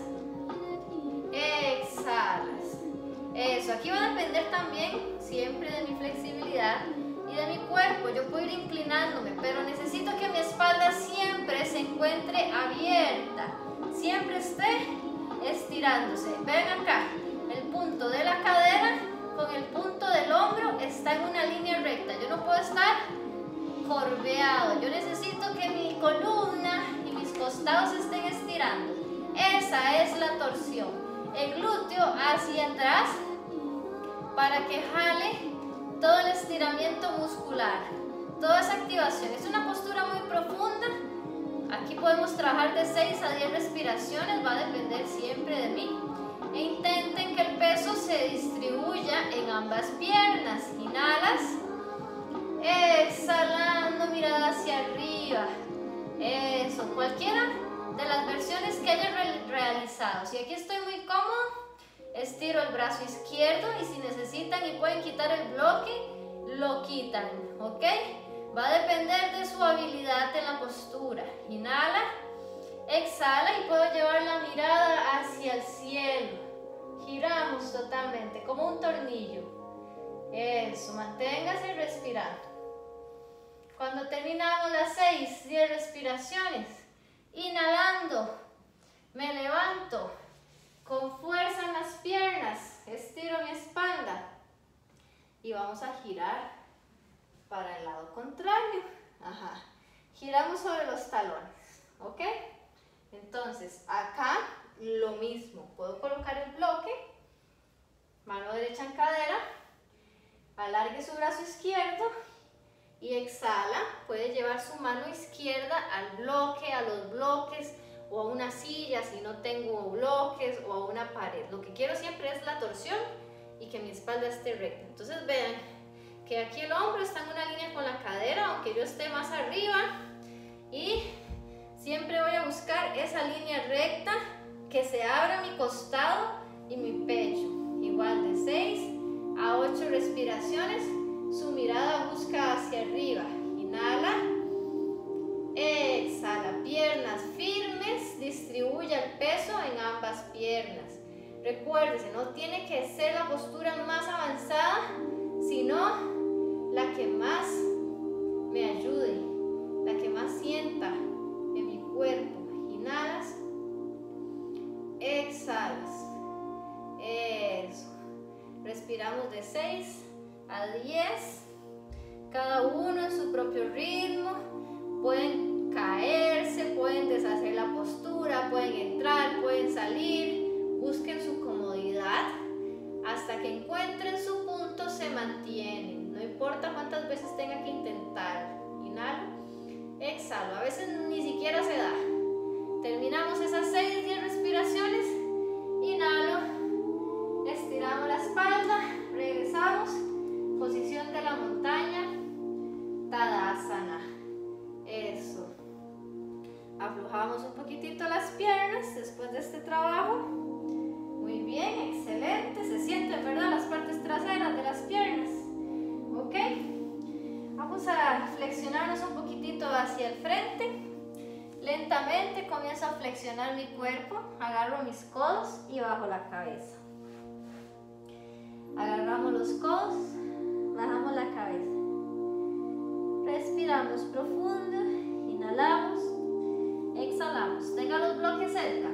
exhalas. Eso, aquí va a depender también siempre de mi flexibilidad y de mi cuerpo. Yo puedo ir inclinándome, pero necesito que mi espalda siempre se encuentre abierta, siempre esté estirándose. Ven acá, el punto de la cadera con el punto del hombro está en una línea recta. Yo no puedo estar corveado. Yo necesito que mi columna y mis costados se estén estirando. Esa es la torsión. El glúteo hacia atrás para que jale todo el estiramiento muscular, toda esa activación. Es una postura muy profunda. Aquí podemos trabajar de 6 a 10 respiraciones, va a depender siempre de mí. E intenten que el peso se distribuya en ambas piernas. Inhalas, exhalando, mirada hacia arriba. Eso, cualquiera de las versiones que hayan realizado. Si aquí estoy muy cómodo, estiro el brazo izquierdo y si necesitan y pueden quitar el bloque, lo quitan, ¿ok? Va a depender de su habilidad en la postura. Inhala, exhala y puedo llevar la mirada hacia el cielo. Giramos totalmente, como un tornillo. Eso, manténgase respirando. Cuando terminamos las 6, 10 respiraciones, inhalando, me levanto con fuerza en las piernas, estiro mi espalda y vamos a girar para el lado contrario. Ajá. Giramos sobre los talones, ¿ok? Entonces, acá lo mismo. Puedo colocar el bloque, mano derecha en cadera, alargue su brazo izquierdo y exhala. Puede llevar su mano izquierda al bloque, a los bloques o a una silla si no tengo bloques o a una pared. Lo que quiero siempre es la torsión y que mi espalda esté recta. Entonces vean que aquí el hombro está en una línea con la cadera, aunque yo esté más arriba, y siempre voy a buscar esa línea recta, que se abra mi costado y mi pecho. Igual de 6 a 8 respiraciones, su mirada busca hacia arriba. Inhala, exhala, piernas firmes, las piernas. Recuérdese, no tiene que ser la postura más avanzada, sino la que más me ayude, la que más sienta en mi cuerpo. Inhalas, exhalas. Eso. Respiramos de 6 a 10, cada uno en su propio ritmo. Pueden caerse, pueden deshacer la postura, pueden entrar, pueden salir. Busquen su comodidad hasta que encuentren su punto, se mantienen. No importa cuántas veces tenga que intentar. Inhalo, exhalo. A veces ni siquiera se da. Terminamos esas 6, 10 respiraciones. Inhalo, estiramos la espalda, regresamos. Posición de la montaña, Tadasana. Eso. Aflojamos un poquitito las piernas después de este trabajo. Muy bien, excelente. Se sienten, ¿verdad? Las partes traseras de las piernas. ¿Ok? Vamos a flexionarnos un poquitito hacia el frente. Lentamente comienzo a flexionar mi cuerpo. Agarro mis codos y bajo la cabeza. Agarramos los codos, bajamos la cabeza. Respiramos profundo. Inhalamos. Exhalamos. Tenga los bloques cerca.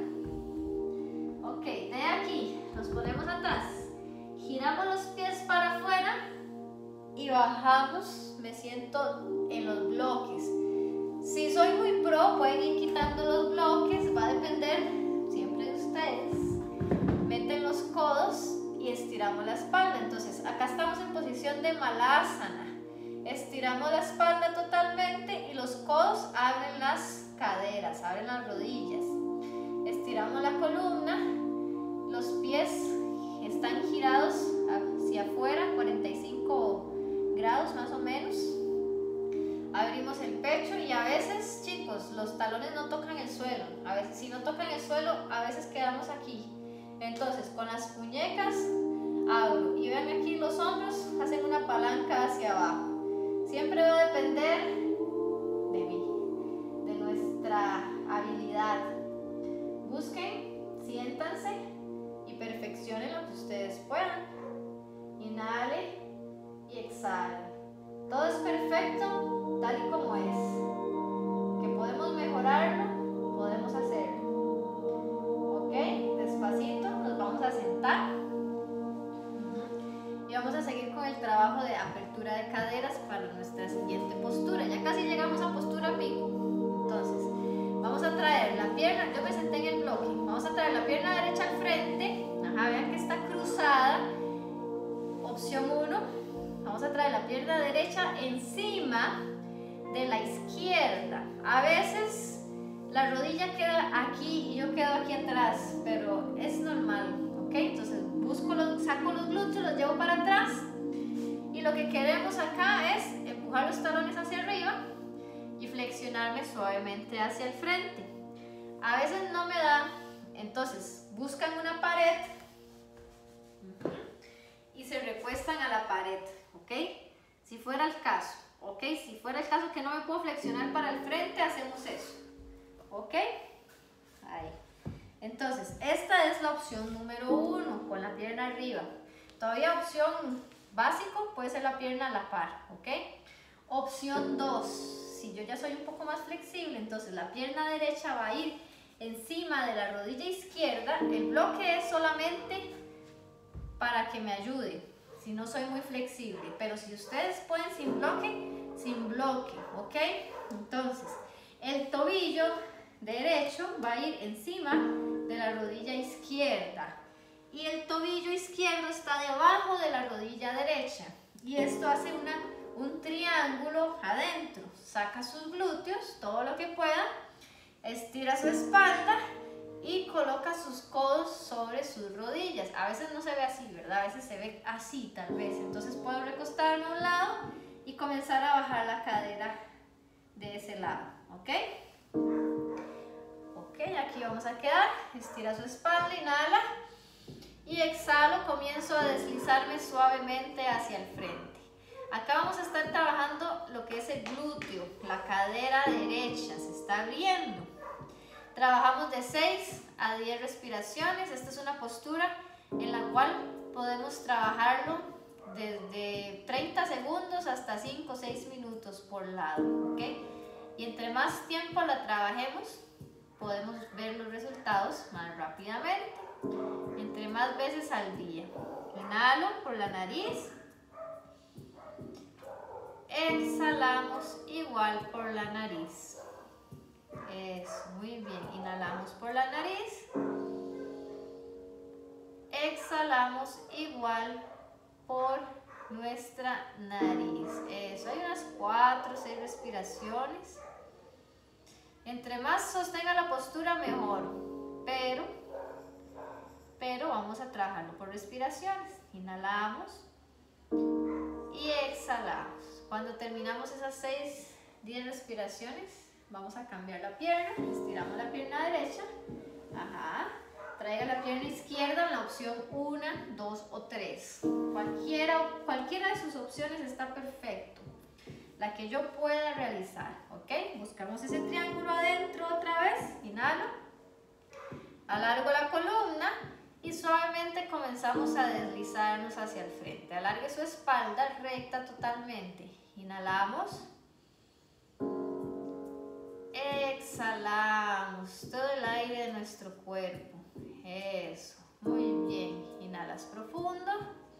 Ok, de aquí nos ponemos atrás. Giramos los pies para afuera y bajamos. Me siento en los bloques. Si soy muy pro, pueden ir quitando los bloques. Va a depender siempre de ustedes. Meten los codos y estiramos la espalda. Entonces, acá estamos en posición de Malasana. Estiramos la espalda totalmente y los codos abren las caderas, abren las rodillas. Estiramos la columna, los pies están girados hacia afuera, 45 grados más o menos. Abrimos el pecho y a veces, chicos, los talones no tocan el suelo. A veces, si no tocan el suelo, a veces quedamos aquí. Entonces, con las muñecas abro y vean aquí los hombros, hacen una palanca hacia abajo. Siempre va a depender de mí, de nuestra habilidad. Busquen, siéntanse y perfeccionen lo que ustedes puedan. Inhale y exhale. Todo es perfecto tal y como es. Que podemos mejorarlo, podemos hacerlo. Ok, despacito nos vamos a sentar. Y vamos a seguir con el trabajo de apertura de caderas para nuestra siguiente postura. Ya casi llegamos a postura pico. Entonces, vamos a traer la pierna, yo me senté en el bloque. Vamos a traer la pierna derecha al frente. Ajá, vean que está cruzada. Opción 1. Vamos a traer la pierna derecha encima de la izquierda. A veces la rodilla queda aquí y yo quedo aquí atrás, pero es normal, ¿ok? Entonces, saco los glúteos, los llevo para atrás y lo que queremos acá es empujar los talones hacia arriba y flexionarme suavemente hacia el frente. A veces no me da, entonces buscan una pared y se recuestan a la pared, ¿ok? Si fuera el caso, ¿ok? Si fuera el caso que no me puedo flexionar para el frente, hacemos eso, ¿ok? Ahí. Entonces, esta es la opción número 1, con la pierna arriba. Todavía opción básico puede ser la pierna a la par, ¿ok? Opción 2, si yo ya soy un poco más flexible, entonces la pierna derecha va a ir encima de la rodilla izquierda. El bloque es solamente para que me ayude, si no soy muy flexible. Pero si ustedes pueden sin bloque, ¿ok? Entonces, el tobillo derecho va a ir encima de la rodilla izquierda y el tobillo izquierdo está debajo de la rodilla derecha y esto hace un triángulo adentro. Saca sus glúteos todo lo que pueda, estira su espalda y coloca sus codos sobre sus rodillas. A veces no se ve así, ¿verdad? A veces se ve así tal vez. Entonces puedo recostarme a un lado y comenzar a bajar la cadera de ese lado, ¿ok? Ok, aquí vamos a quedar. Estira su espalda, inhala y exhalo. Comienzo a deslizarme suavemente hacia el frente. Acá vamos a estar trabajando lo que es el glúteo, la cadera derecha se está abriendo. Trabajamos de 6 a 10 respiraciones. Esta es una postura en la cual podemos trabajarlo desde 30 segundos hasta 5 o 6 minutos por lado, ¿ok? Y entre más tiempo la trabajemos, podemos ver los resultados más rápidamente. Entre más veces al día. Inhalo por la nariz. Exhalamos igual por la nariz. Eso, muy bien. Inhalamos por la nariz. Exhalamos igual por nuestra nariz. Eso, hay unas 4 o 6 respiraciones. Entre más sostenga la postura, mejor. Pero vamos a trabajarlo por respiraciones. Inhalamos y exhalamos. Cuando terminamos esas 10 respiraciones, vamos a cambiar la pierna. Estiramos la pierna derecha. Ajá. Traiga la pierna izquierda en la opción 1, 2 o 3. Cualquiera de sus opciones está perfecto. La que yo pueda realizar, ¿ok? Buscamos ese triángulo adentro otra vez. Inhalo. Alargo la columna y suavemente comenzamos a deslizarnos hacia el frente. Alargue su espalda recta totalmente. Inhalamos. Exhalamos todo el aire de nuestro cuerpo. Eso, muy bien. Inhalas profundo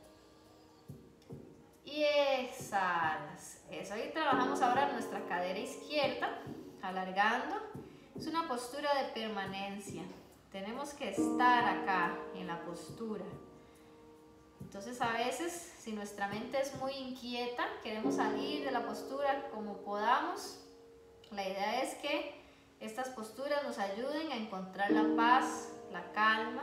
y exhalas. Eso, ahí trabajamos ahora nuestra cadera izquierda, alargando. Es una postura de permanencia. Tenemos que estar acá en la postura. Entonces a veces, si nuestra mente es muy inquieta, queremos salir de la postura como podamos. La idea es que estas posturas nos ayuden a encontrar la paz, la calma.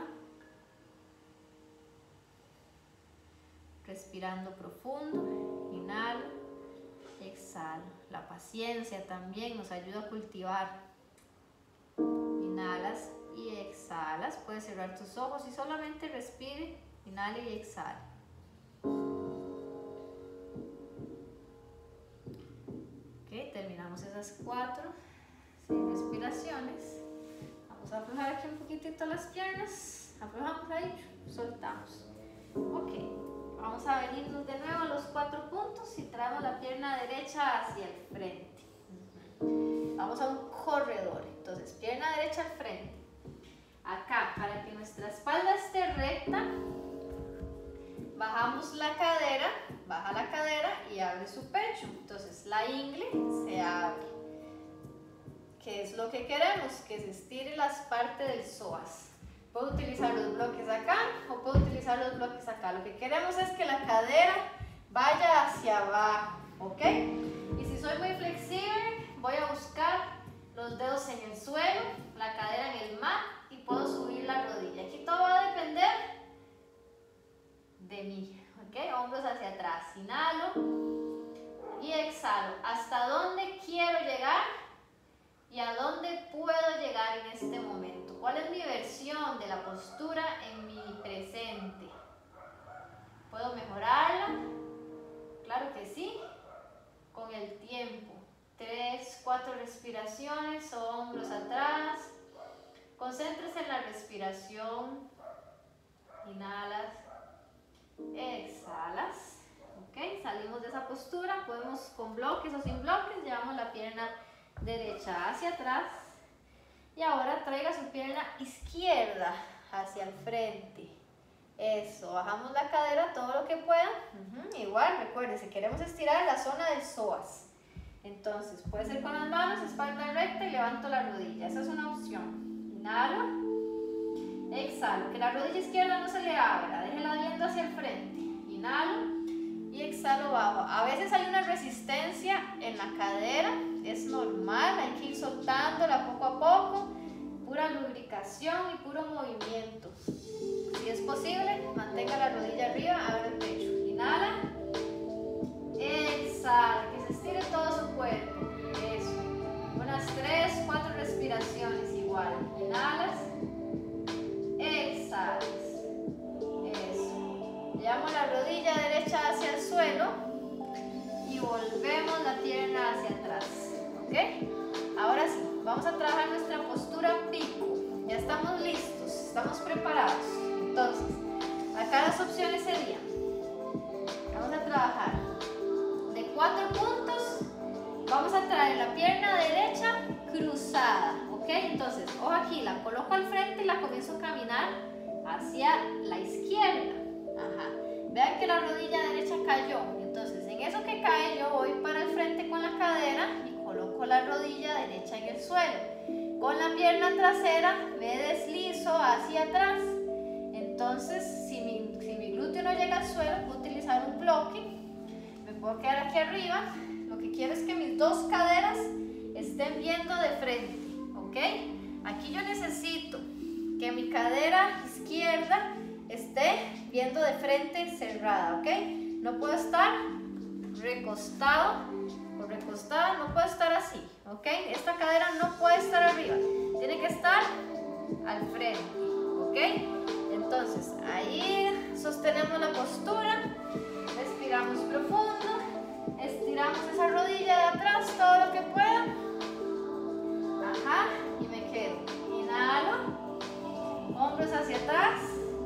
Respirando profundo, inhalo, exhalo. La paciencia también nos ayuda a cultivar. Inhalas y exhalas. Puedes cerrar tus ojos y solamente respire, inhale y exhale. Ok, terminamos esas 4, 6 respiraciones. Vamos a aflojar aquí un poquitito las piernas. Aflojamos ahí, soltamos. Ok, vamos a venirnos de nuevo a los 4 puntos y traemos la pierna derecha hacia el frente. Vamos a un corredor. Entonces, pierna derecha al frente. Acá, para que nuestra espalda esté recta, bajamos la cadera, baja la cadera y abre su pecho. Entonces, la ingle se abre. ¿Qué es lo que queremos? Que se estire la parte del psoas. Puedo utilizar los bloques acá o puedo utilizar los bloques acá. Lo que queremos es que la cadera vaya hacia abajo, ¿ok? Y si soy muy flexible, voy a buscar los dedos en el suelo, la cadera en el mat y puedo subir la rodilla. Aquí todo va a depender de mí, ¿ok? Hombros hacia atrás. Inhalo y exhalo. ¿Hasta dónde quiero llegar? ¿Y a dónde puedo llegar en este momento? ¿Cuál es mi versión de la postura en mi presente? ¿Puedo mejorarla? Claro que sí, con el tiempo. 3, 4 respiraciones, hombros atrás. Concéntrese en la respiración. Inhalas, exhalas. Ok, salimos de esa postura. Podemos con bloques o sin bloques. Llevamos la pierna derecha hacia atrás. Y ahora traiga su pierna izquierda hacia el frente. Eso, bajamos la cadera todo lo que pueda. Igual, recuerde, queremos estirar la zona del psoas. Entonces, puede ser con las manos, espalda recta y levanto la rodilla. Esa es una opción. Inhalo, exhalo. Que la rodilla izquierda no se le abra, déjela viendo hacia el frente. Inhalo y exhalo, bajo. A veces hay una resistencia en la cadera, es normal, hay que ir soltándola poco a poco. Pura lubricación y puro movimiento. Si es posible, mantenga la rodilla arriba, abra el pecho. Inhala, exhala, que se estire todo su cuerpo. Eso. Unas 3, 4 respiraciones igual. Inhalas, exhalas. Eso. Llevamos la rodilla derecha hacia el suelo y volvemos la pierna hacia atrás. ¿Ok? Ahora sí, vamos a trabajar nuestra postura pico. Ya estamos listos. ¿Estamos preparados? Entonces, acá las opciones serían, vamos a trabajar de 4 puntos, vamos a traer la pierna derecha cruzada, ¿ok? Entonces, ojo aquí, la coloco al frente y la comienzo a caminar hacia la izquierda. Ajá. Vean que la rodilla derecha cayó, entonces en eso que cae yo voy para el frente con la cadera y coloco la rodilla derecha en el suelo. Con la pierna trasera me deslizo hacia atrás. Entonces, si mi glúteo no llega al suelo, puedo utilizar un bloque. Me puedo quedar aquí arriba. Lo que quiero es que mis dos caderas estén viendo de frente, ¿ok? Aquí yo necesito que mi cadera izquierda esté viendo de frente cerrada, ¿ok? No puedo estar recostado o recostada, no puedo estar así, ¿ok? Esta cadera no puede estar arriba, tiene que estar al frente, ¿ok? Entonces, ahí sostenemos la postura, respiramos profundo, estiramos esa rodilla de atrás todo lo que pueda. Ajá, y me quedo. Inhalo, hombros hacia atrás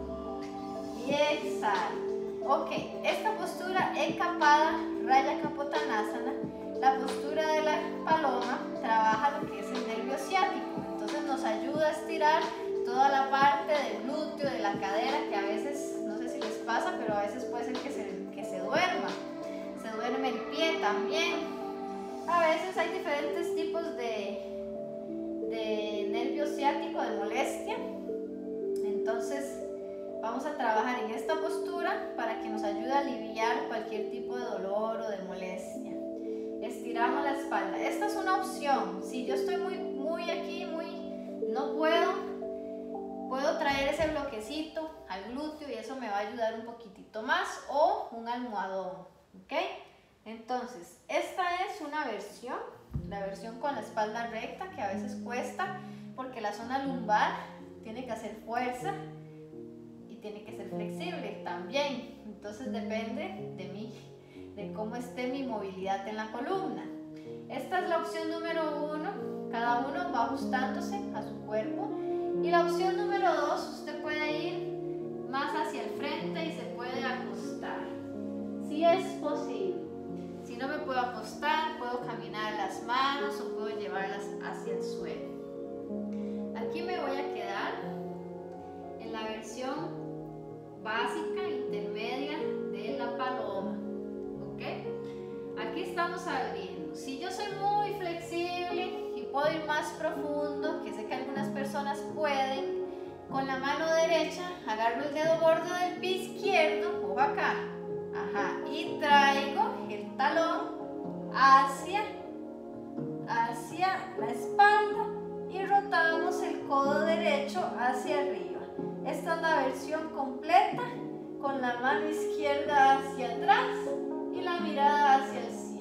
y exhalo. Ok, esta postura Eka Pada Raya Kapotanasana, la postura de la paloma, trabaja lo que es el nervio ciático. Entonces nos ayuda a estirar toda la parte del glúteo, de la cadera, que a veces, no sé si les pasa, pero a veces puede ser que se duerma. Se duerme el pie también. A veces hay diferentes tipos de nervio ciático, de molestia. Entonces vamos a trabajar en esta postura para que nos ayude a aliviar cualquier tipo de dolor o de molestia. Estiramos la espalda. Esta es una opción. Si yo estoy muy aquí, no puedo traer ese bloquecito al glúteo y eso me va a ayudar un poquitito más, o un almohadón, ¿ok? Entonces, esta es una versión, la versión con la espalda recta, que a veces cuesta porque la zona lumbar tiene que hacer fuerza y tiene que ser flexible también. Entonces depende de cómo esté mi movilidad en la columna. Esta es la opción número 1, cada uno va ajustándose a su cuerpo. Y la opción número 2, usted puede ir más hacia el frente y se puede acostar, si es posible. Si no me puedo acostar, puedo caminar las manos o puedo llevarlas hacia el suelo. Aquí me voy a quedar en la versión básica, intermedia de la paloma, ¿ok? Aquí estamos abriendo. Si yo soy muy flexible y puedo ir más profundo, que sé que algunas personas pueden, con la mano derecha agarro el dedo gordo del pie izquierdo, ojo acá, ajá, y traigo el talón hacia la espalda y rotamos el codo derecho hacia arriba. Esta es la versión completa, con la mano izquierda hacia atrás y la mirada hacia el cielo.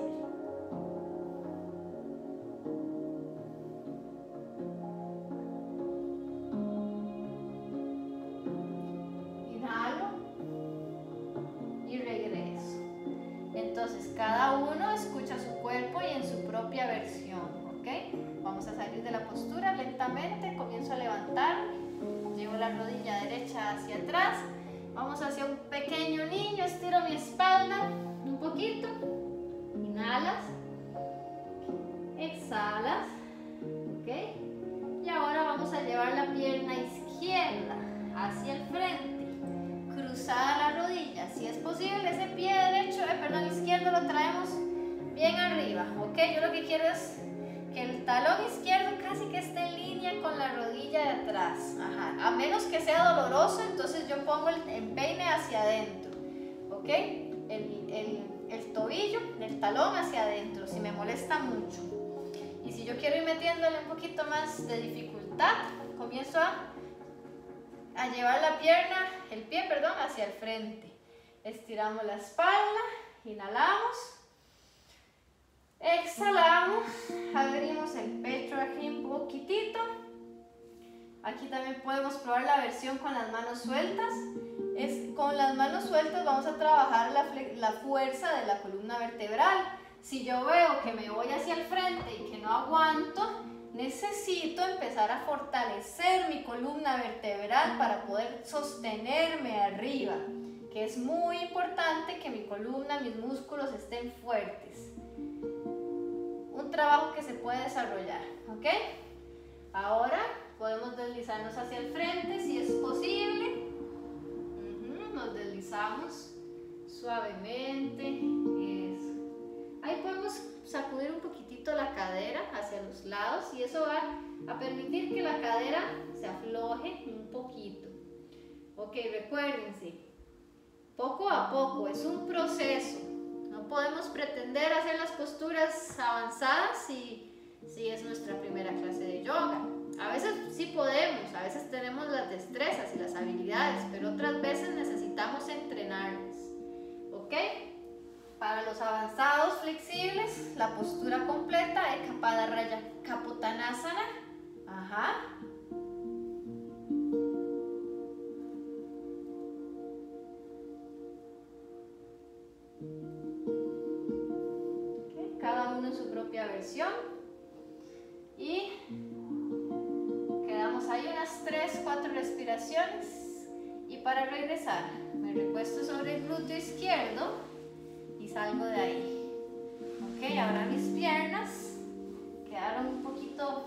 Inhalo y regreso. Entonces cada uno escucha su cuerpo y en su propia versión, ¿ok? Vamos a salir de la postura lentamente, comienzo a levantarme, llevo la rodilla derecha hacia atrás, vamos hacia un pequeño niño, estiro mi espalda un poquito, inhalas, exhalas, ¿ok? Y ahora vamos a llevar la pierna izquierda hacia el frente, cruzada la rodilla, si es posible ese pie izquierdo lo traemos bien arriba, ¿ok? Yo lo que quiero es que el talón izquierdo casi que esté en línea con la rodilla de atrás. Ajá. A menos que sea doloroso, entonces yo pongo el empeine hacia adentro, ¿ok? El tobillo del talón hacia adentro, si me molesta mucho. Y si yo quiero ir metiéndole un poquito más de dificultad, comienzo a llevar la pierna, el pie, perdón, hacia el frente. Estiramos la espalda, inhalamos. Exhalamos, abrimos el pecho aquí un poquitito. Aquí también podemos probar la versión con las manos sueltas. Con las manos sueltas vamos a trabajar la fuerza de la columna vertebral. Si yo veo que me voy hacia el frente y que no aguanto, necesito empezar a fortalecer mi columna vertebral para poder sostenerme arriba, que es muy importante que mi columna, mis músculos estén fuertes. Un trabajo que se puede desarrollar, ¿ok? Ahora podemos deslizarnos hacia el frente si es posible. Nos deslizamos suavemente. Eso. Ahí podemos sacudir un poquitito la cadera hacia los lados y eso va a permitir que la cadera se afloje un poquito. Ok, recuérdense, poco a poco, es un proceso. No podemos pretender hacer las posturas avanzadas si es nuestra primera clase de yoga. A veces sí podemos, a veces tenemos las destrezas y las habilidades, pero otras veces necesitamos entrenarlas. ¿Ok? Para los avanzados flexibles, la postura completa es Eka Pada Raya Kapotanasana. Ajá. Okay. Cada uno en su propia versión. Y quedamos ahí unas 3-4 respiraciones. Y para regresar, me recuesto sobre el glúteo izquierdo y salgo de ahí. Ok, ahora mis piernas quedaron un poquito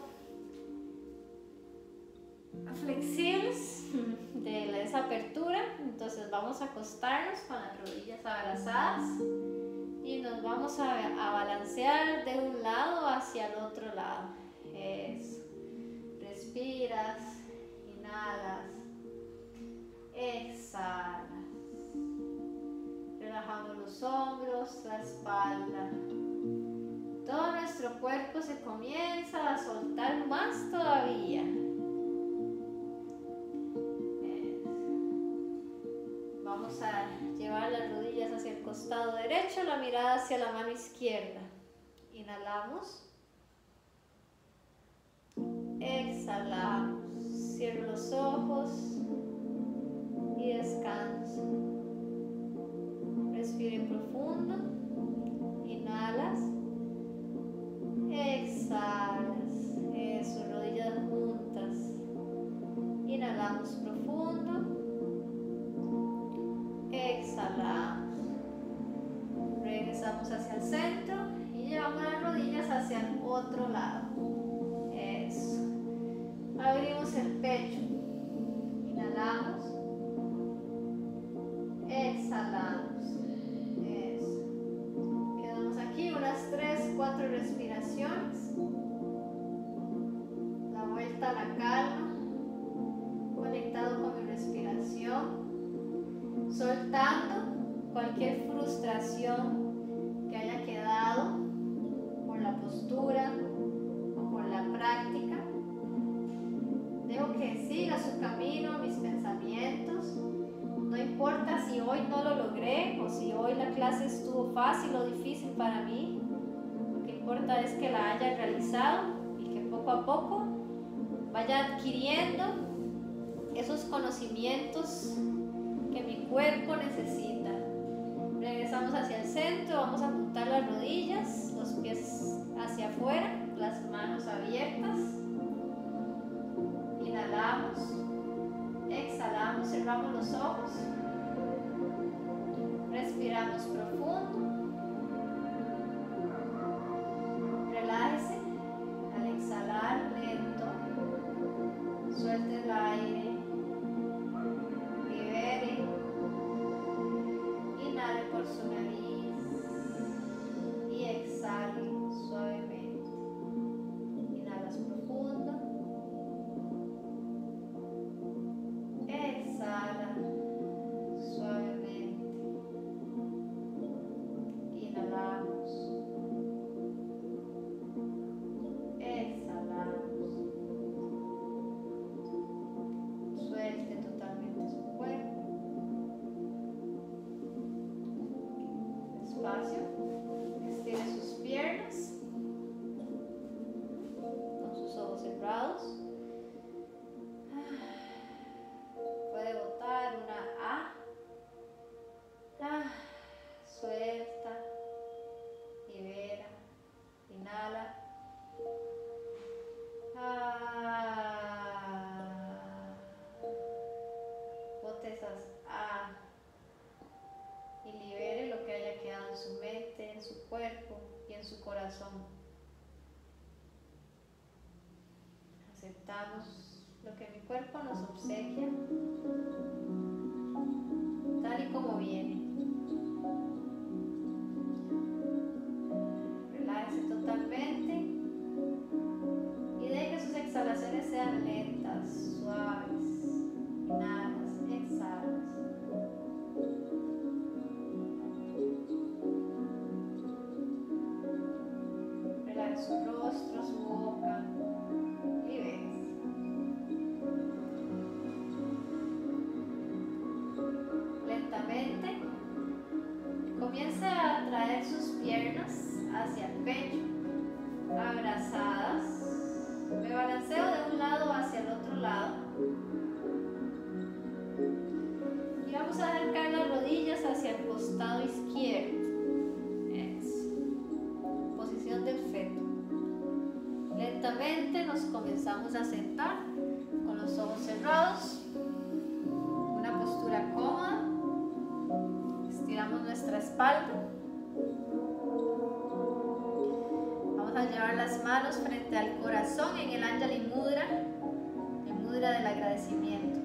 flexibles de esa apertura. Entonces vamos a acostarnos con las rodillas abrazadas y nos vamos a balancear de un lado hacia el otro lado. Eso. Respiras, inhalas, exhalas. Relajamos los hombros, la espalda. Todo nuestro cuerpo se comienza a soltar más todavía. Vamos a llevar las rodillas hacia el costado derecho, la mirada hacia la mano izquierda. Inhalamos. Exhalamos. Cierro los ojos y descanso. Respire profundo. Inhalas. Exhalas. Eso, rodillas juntas. Inhalamos profundo. Exhalamos. Regresamos hacia el centro y llevamos las rodillas hacia el otro lado. Eso. Abrimos el pecho. Inhalamos. Exhalamos. Eso. Quedamos aquí unas 3-4 respiraciones. La vuelta a la calma. Conectado con mi respiración. Soltando cualquier frustración que haya quedado por la postura o por la práctica. Dejo que siga su camino, mis pensamientos. No importa si hoy no lo logré o si hoy la clase estuvo fácil o difícil para mí. Lo que importa es que la haya realizado y que poco a poco vaya adquiriendo esos conocimientos que mi cuerpo necesita. Regresamos hacia el centro, vamos a juntar las rodillas, los pies hacia afuera, las manos abiertas. Inhalamos, exhalamos, cerramos los ojos, respiramos profundo, relájese, al exhalar lento, suelte el aire. Inhale por su nariz y exhale suavemente. Inhalas profundo. Exhala. Aceptamos lo que mi cuerpo nos obsequia, tal y como viene. Relájese totalmente y deje que sus exhalaciones sean lentas, suaves. Inhalas, exhalas. Relaje su rostro, su boca. Lentamente comience a traer sus piernas hacia el pecho, abrazadas. Me balanceo de un lado hacia el otro lado y vamos a acercar las rodillas hacia el costado izquierdo. Eso. Posición del feto. Lentamente nos comenzamos a sentar con los ojos cerrados. Una postura cómoda. Estiramos nuestra espalda. Vamos a llevar las manos frente al corazón en el Anjali Mudra, el mudra del agradecimiento.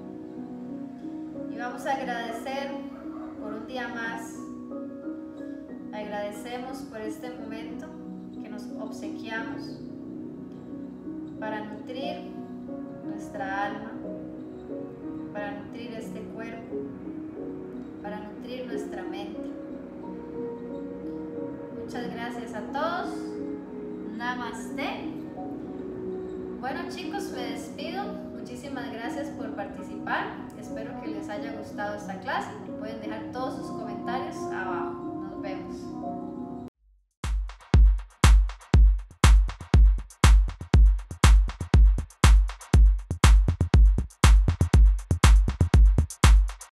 Y vamos a agradecer por un día más. Agradecemos por este momento que nos obsequiamos para nutrir nuestra alma, para nutrir este cuerpo, para nutrir nuestra mente. Muchas gracias a todos. Namaste. Bueno chicos, me despido. Muchísimas gracias por participar. Espero que les haya gustado esta clase. Pueden dejar todos sus comentarios abajo. Nos vemos.